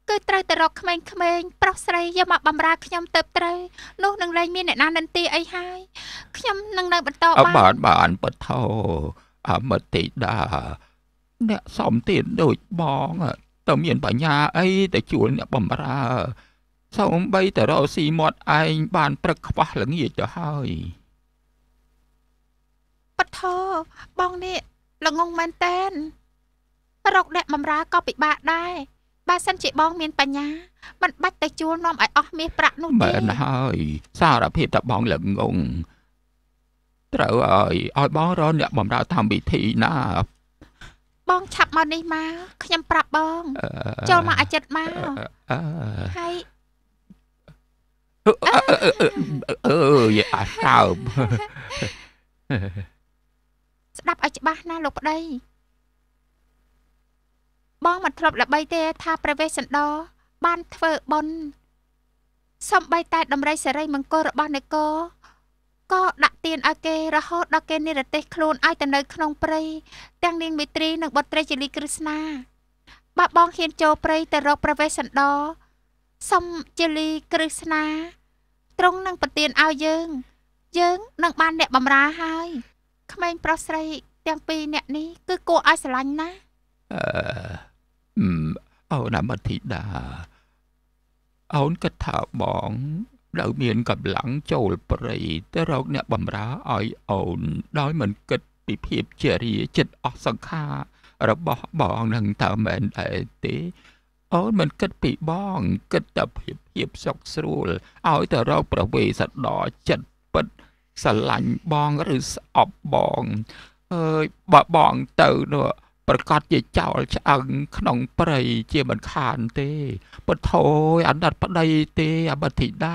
គឺត្រូវទៅរកក្មេងៗប្រុសស្រីយកមកបម្រើខ្ញុំទៅត្រូវនោះនឹងលែងមានអ្នកណានិន្ទាអីហើយខ្ញុំនឹងនៅបន្តបានបានបថោអមតិដាអ្នកសំទានដូចបងតើមានបញ្ញាអីទៅជួលអ្នកបម្រើសូម្បីតែរកស៊ីមាត់ឯងបានព្រឹកខ្វះល្ងាចទៅហើយបថោបងនេះល្ងងមែនតែនរកអ្នកបម្រើក៏ពិបាកដែរបើសិនជាបងមានបញ្ញាមិនបាច់ទៅជួលនាំឲ្យអស់មាសប្រាក់នោះទេមែនហើយសារភាពតែបងល្ងងត្រូវឲ្យឲ្យបងរកអ្នកបម្រើតាមវិធីណាបងឆាប់មកនេះមកខ្ញុំប្រាប់បងចូលមកអាចិតមកហើយអឺយ៉ាអាសើមស្ដាប់ឲ្យច្បាស់ណាលោកប្តីបងមិនធ្លាប់ល្បីទេថាព្រះវេស្សន្តរបានធ្វើបុណ្យសំបីតែដំរីសេរីមង្គលរបស់នគរក៏ដាក់ទានឲ្យគេរហូតដល់គេនិរទេសខ្លួនឲ្យទៅនៅក្នុងព្រៃទាំងនាងមេត្រីនិងបុត្រីជាលីក្រឹស្នាបើបងហ៊ានចូលព្រៃទៅរកព្រះវេស្សន្តរសុំជាលីក្រឹស្នាទ្រង់នឹងប្រទានឲ្យយើងយើងនឹងបានអ្នកបម្រើហើយក្មេងប្រុសស្រីទាំងពីរអ្នកនេះគឺគួរឲ្យស្រឡាញ់ណាស់អឺអូនអមធីតាអូនគិតថាបងនៅមានកម្លាំងចូលព្រៃទៅរកអ្នកបម្រើឲ្យអូនដោយមិនគិតពីភាពជារាចិត្តអស់សង្ខាររបស់បងនឹងតើមែនដែរទេអូនមិនគិតពីបងគិតតែភាពភាពសុខស្រួលឲ្យទៅរកព្រះវេស្សន្តរចិត្តពិតស្រឡាញ់បងឬស្អប់បងអើយបើបងទៅនោះប្រកាសជាចោលឆ្អឹងក្នុងព្រៃជាមិនខានទេពធោយអណិតប្តីទេអបធីតា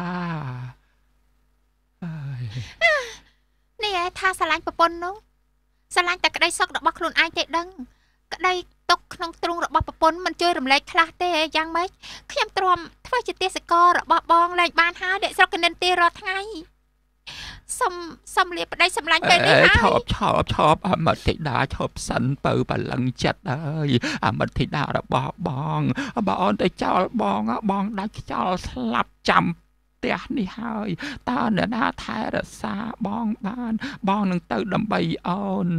នេះឯថាស្រឡាញ់ប្រពន្ធនោះស្រឡាញ់តែក្តីសុខរបស់ខ្លួនឯងទេដឹងក្តីទុកក្នុងទ្រូងរបស់ប្រពន្ធមិនជួយរំលែកខ្លះទេយ៉ាងម៉េចខ្ញុំទ្រាំធ្វើជាទេសកលរបស់បងលែងបានហើយអ្នកស្រុកកនិនទេរាល់ថ្ងៃសុំសុំលាប្តីសម្លាញ់ពេលនេះហើយឈប់ឈប់ឈប់អមតិដាឈប់សិនបើបលឹងចិត្តអើយអមតិដារបស់បងបើអូនទៅចោលបងបងដាច់ខ្យល់ស្លាប់ចាំផ្ទះនេះហើយតើអ្នកណាថែរក្សាបងបានបងនឹងទៅដើម្បីអូន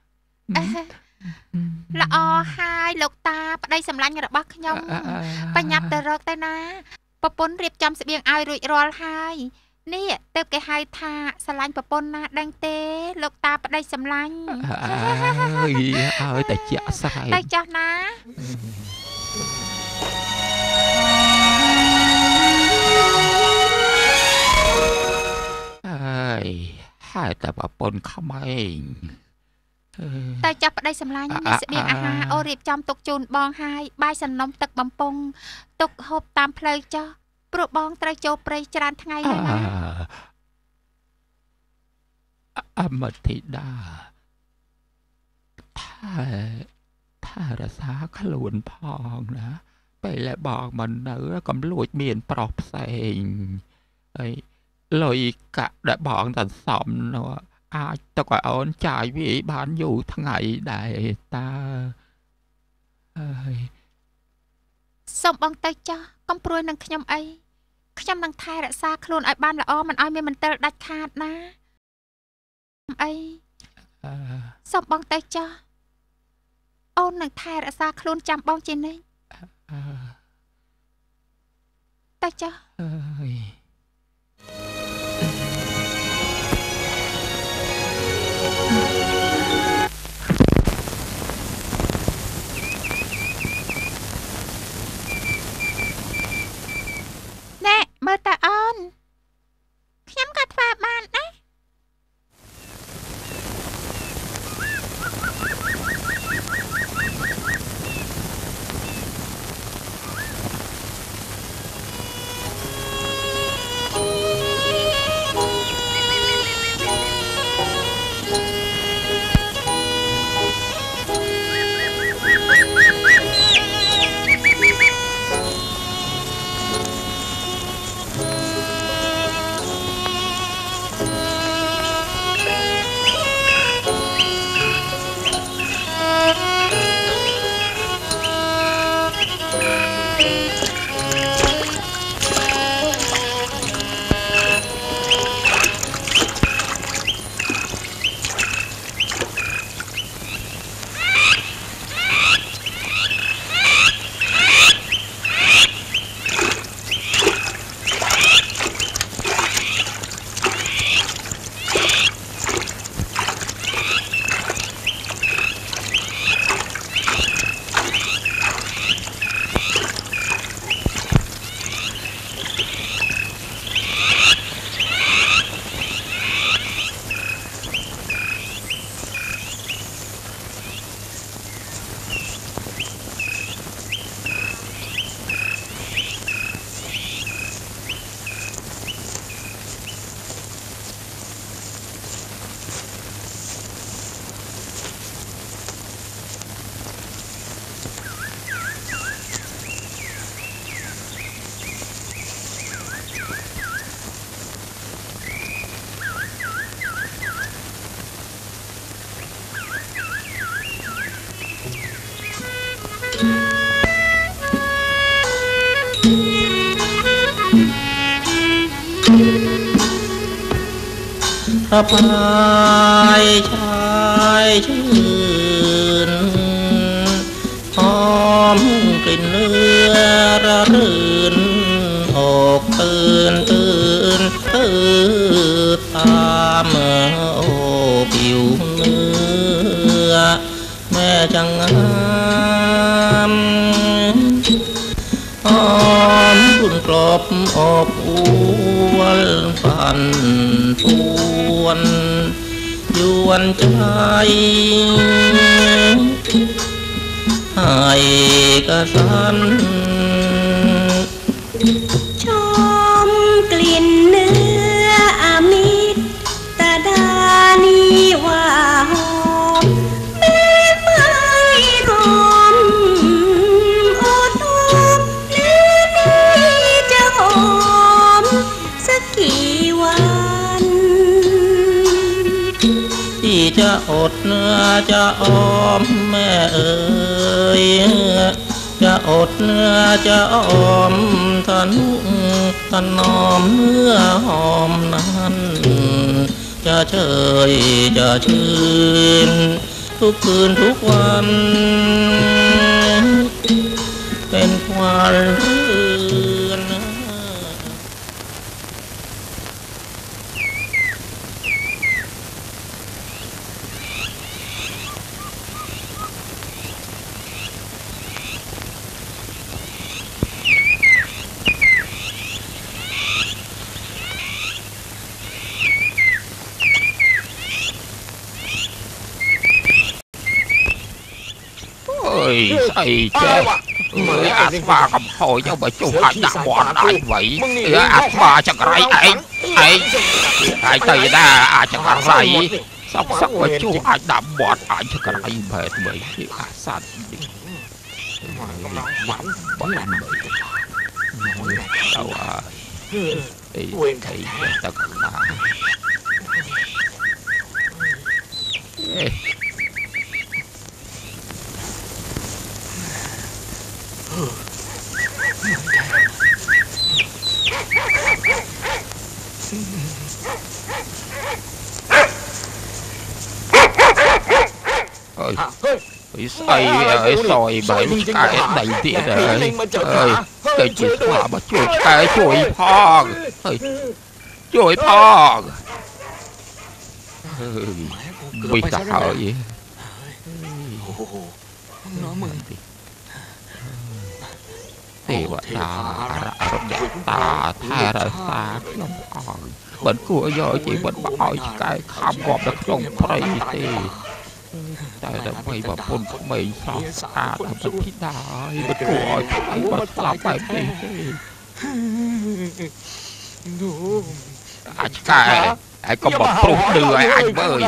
ល្អហើយលោកតាប្តីសម្លាញ់របស់ខ្ញុំបញ្ញាប់ទៅរកទៅណាប្រពន្ធរៀបចំស្បៀងឲ្យរួចរាល់ហើយនេះទៅគេហៅថាស្រឡាញ់ប្រពន្ធណាដឹងទេលោកតាប្តីសម្លាញ់អើយឲ្យតែជាក់ស្ដែងទៅចាស់ណាអើយហើយតែប្រពន្ធក្មេងតែចាប់ប្តីសម្លាញ់នេះស្បៀងអាហារអូរៀបចំទុកជូនបងហើយបាយសំណុំទឹកបំពង់ទុកហូបតាមផ្លូវចុះព្រោះបងត្រូវចូលព្រៃច្រើនថ្ងៃហើយណាអមធីតាថាថារសាខ្លួនផងណាពេលបងមិននៅកំលួចមានប្រុសផ្សេងហើយលុយកាក់ដែលបងសន្សំនោះអាចទៅឲ្យអូនចាយវាបានយូរថ្ងៃដែរតើអើយសូមបងទៅចាស់កុំព្រួយនឹងខ្ញុំអីខ្ញុំនឹងថែរក្សាខ្លួនឲ្យបានល្អមិនឲ្យមានមន្ទិលដាច់ខាតណាអីសូមបងទៅចាស់អូននឹងថែរក្សាខ្លួនចាំបងជានិច្ចទៅចាស់អើយមើលតើអូនខ្ញុំក៏ធ្វើបានដែរะพายชายชื่นหอมกลิ่นเลือระรื่นอกตื่นตื่นตื่นตามโอ้ผิวเนื้อแม่จังงามหอมกลุ่นกรอบอบอวนฝันปวนยวนใจให้กระสันชมกลิ่นเนื้ออามิตรตาดานีว่าหอมแม่ไม่หอมโอทมเนื้อนี้จะหอมสักกี่วันที่จะอดเนื้อจะออมแม่เอ๋ยจะอดเนื้อจะออมทะนุถนอมเนื้อหอมนั้นจะเฉยจะชื่นทุกคืนทุกวันเป็นความรื่นไอ้เจ้าเมื่ออาสมากับพ่อเจ้าไปจูหัดด่าบอลได้ไหวเมื่ออาสมาจะไรไอ้ไอ้ไอ้เตยด่าอาจะไรสักสักไปจูหัดด่าบอลอาจะไรเบิดเมื่อที่อาสัตว์วันวันแต่ว่าไอ้ไอ้ตะกันนาไอ้ไอ้ซอยใบไก่ใดเตี้ยเลยเอ้ยไก่จีบว่ามาช่วยไก่ช่วยพ่อเฮ้ยช่วยพ่อเฮ้ยบิดเขาอีน้องมึงเทวดาอารมณ์ตาแท้ระตาน้องอ่อนเหมือนกูย่อยจีบเหมือนบ่อยไก่ข้ามกอบแล้วตรงไพรตีแต่แต่ไม่แบบคนไม่สอบสะอาดแบบที่ได้แบบกูอ่อยไอ้แบบหลับไปไม่ดูไอ้ไก่ไอ้ก็บอกปลุกเดือยไอ้เบย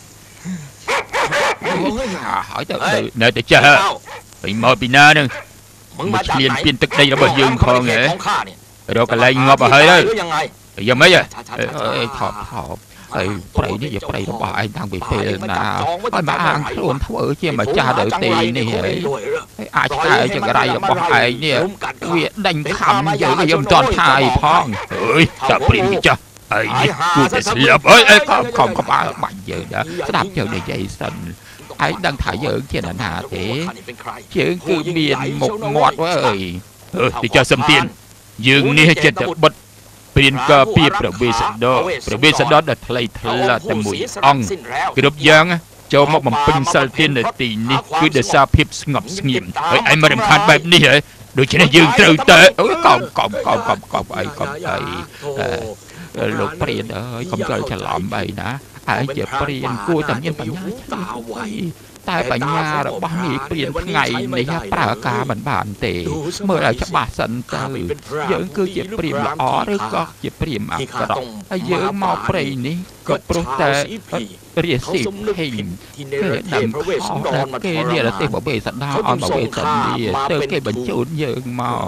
hỏi từ từ nè để chờ bị mơ bị nơ nè mình liền phiên tức đây nó bờ dương còn vậy rồi cả lấy ngọc ở hơi đấy giờ mấy vậy thọp thọp ấy phải như vậy phải nó bảo anh đang bị phê nào anh mà ăn luôn thấu ở chứ mà cha đợi tiền này ai ai cho cái đây là bảo anh nè việc đánh khăm giờ cái dòng toàn thai phong ơi tập đi cho ấyกูจะเสียบเอ้ยkhông không có bà bạn giờ đó cái đám giờ này dậy sần ấy đang thả giờ trên anh hà thế chứ cứ miền một ngọt quá ơi ừ thì cho xâm tiền dừng nè trên tập bậtเป็นกาปีประเวศดอประเวศดอดัดทะเลทะเลแต่มวยอ่องกระดบยางเจ้ามาบังเป็นซาลเตียนในตีนี้คือเดชาพิบสงบสงิมเฮ้ยไอ้มาดมคันแบบนี้เหรอโดยเฉพาะยืนเตะเตะโอ้ยกอบกอบกอบกอบกอบไอ้กอบไอ้ลูกเปลี่ยนเอ้ยผมก็จะหลอมไปนะไอ้เจ็บเปลี่ยนกูแต่ยังปัญญาตายปัญญาเราบ้ามีเปลี่ยนไงในฮะปรากาเหมือนบานเตะเมื่อไรจะบาดสันตาเยอะคือเจ็บเปลี่ยนอ๋อหรือก็เจ็บเปลี่ยนอักกระดกเยอะมอเปลี่ยนนี้ก็โปรเตเรียสิบเพลงเกิดนำข้อแล้วเกเนี่ยเราเตะบ่เบสันดาอ่อนบ่เบสันดีเตะเกบรรจุเยอะมอ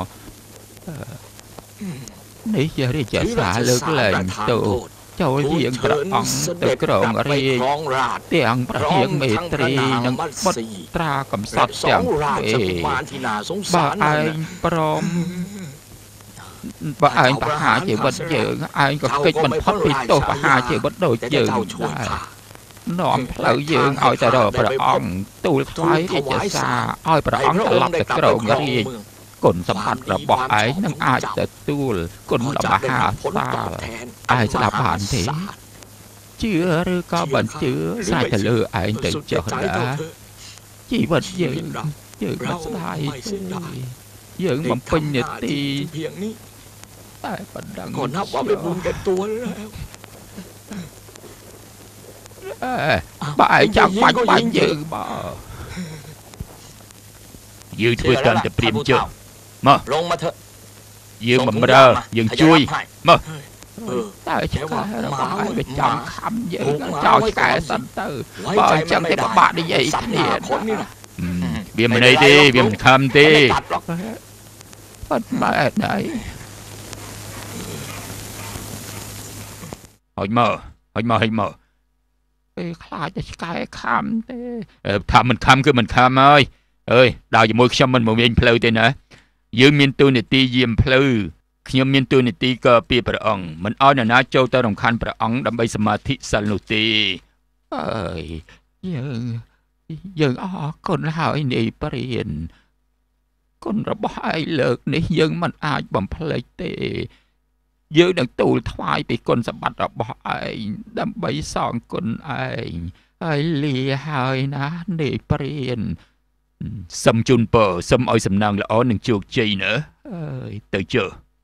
นี่จะเรียกจะสาเลิกเลยตัวเจ้าเฮียงกระองตะกรองเรียเตียงประเฮียงเมตรีนังบัดตรากำสัดจังเอบ่าไอปรอมបើឯងប្រហារជីវិតយើងឯងក៏គេចមិនផុតពីទោសប្រហារជីវិតដូចយើងដែរនាំផ្លូវយើងឲ្យទៅរកព្រះអង្គទូលថ្វាយរាជសារឲ្យព្រះអង្គត្រឡប់ទៅគ្រងរាជគុណសម្បត្តិរបស់ឯងនឹងអាចទទួលគុណដ៏មហាសាលឯងស្ដាប់បានទេជឿឬក៏មិនជឿស្រេចទៅលើឯងទៅចុះដែរជីវិតយើងយើងមិនស្ដាយទេយើងបំពេញនាទីតែប៉ុណ្ណឹងក៏นับว่าเป็นบุญแก่ตัวแล้วអេបើឯងចាំបាច់បាច់យើងបើយើងធ្វើតាមតែព្រាមជើងមកលងមកเถอะយើងបំរើយើងជួយមកតើឆ្កែរបស់ឯងវាចង់ខំយើងចោលឆ្កែសិនទៅបើអញ្ចឹងទេពិបាកនិយាយគ្នាវាមិនអីទេវាមិនខំទេបាត់បែរដៃហុញមកហុញមកហុញមកពេលខ្លាចតែឆ្កែខំទេថាមិនខំគឺមិនខំហើយអើយដល់ជាមួយខ្ញុំមិនមកវិញផ្លូវទេណាយើងមានទូនាទីយាមផ្លូវខ្ញុំមានទូនាទីក៏ពីព្រះអង្គមិនឲ្យនរណាចូលទៅរំខានព្រះអង្គដើម្បីសមាធិសិលនោះទេអើយយើងយើងអរគុណហើយនេះព្រានគុណរបស់ឯងលើកនេះយើងមិនអាចបំភ្លេចទេយើងនឹងទូលថ្វាយពីគុណសម្បត្តិរបស់ឯងដើម្បីសងគុណឯងហើយលាហើយណានេះព្រានសូមជូនពរសូមឲ្យសំណាងល្អនិងជោគជ័យណាអើយទៅជើ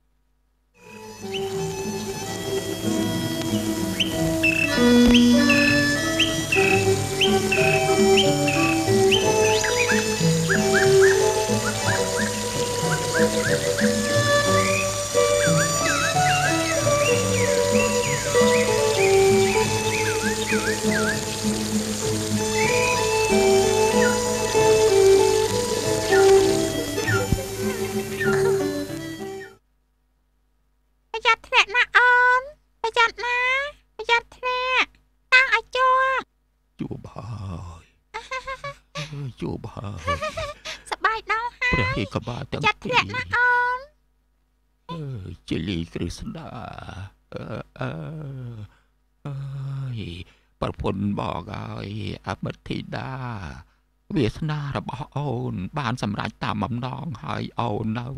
ជួបហើយសប្បាយដល់ហើយព្រះរាជកបាទាំងពីរណាអូនអើជាលីគ្រឹស្ដាអឺអឺអើយប្រពន្ធบอกហើយអមិតធីតាវាសនារបស់អូនបានសម្រេចតាមបំណងហើយអូននៅ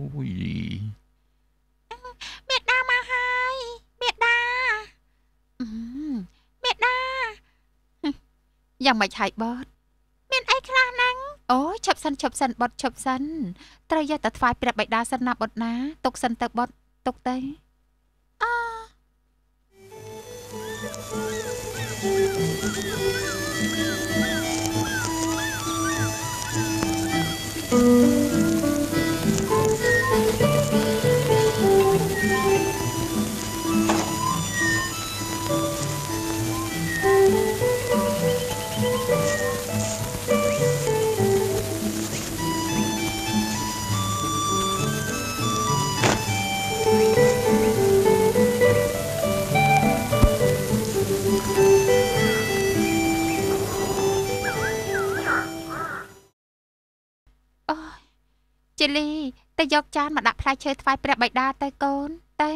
មេដាមកហើយមេដាមេដាយ៉ាងម៉េចហើយបតមានអីខ្លះហ្នឹងអូឈប់សិនឈប់សិនបត់ឈប់សិនត្រូវយកទៅថ្វាយព្រះបិតាសិនណាបត់ណាទុកសិនទៅបត់ទុកទៅអជេលីទៅយកចានមកដាក់ផ្លែឈើថ្វាយព្រះបិតាទៅកូនទៅ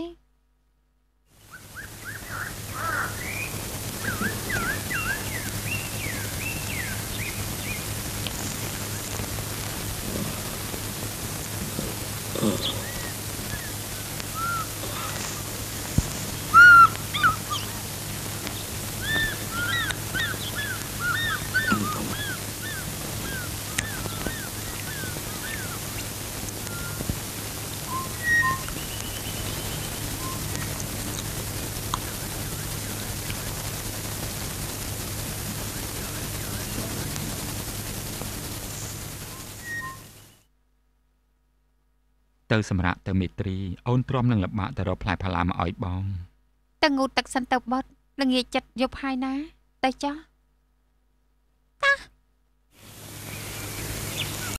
ទៅសម្រាប់ទៅមេត្រីអូនទ្រាំនឹងលបាក់ទៅរកផ្លែផាឡាមកឲ្យបងទៅងូតទឹកសិនទៅបត់ល្ងាចចិត្តយប់ហើយណាទៅចោះ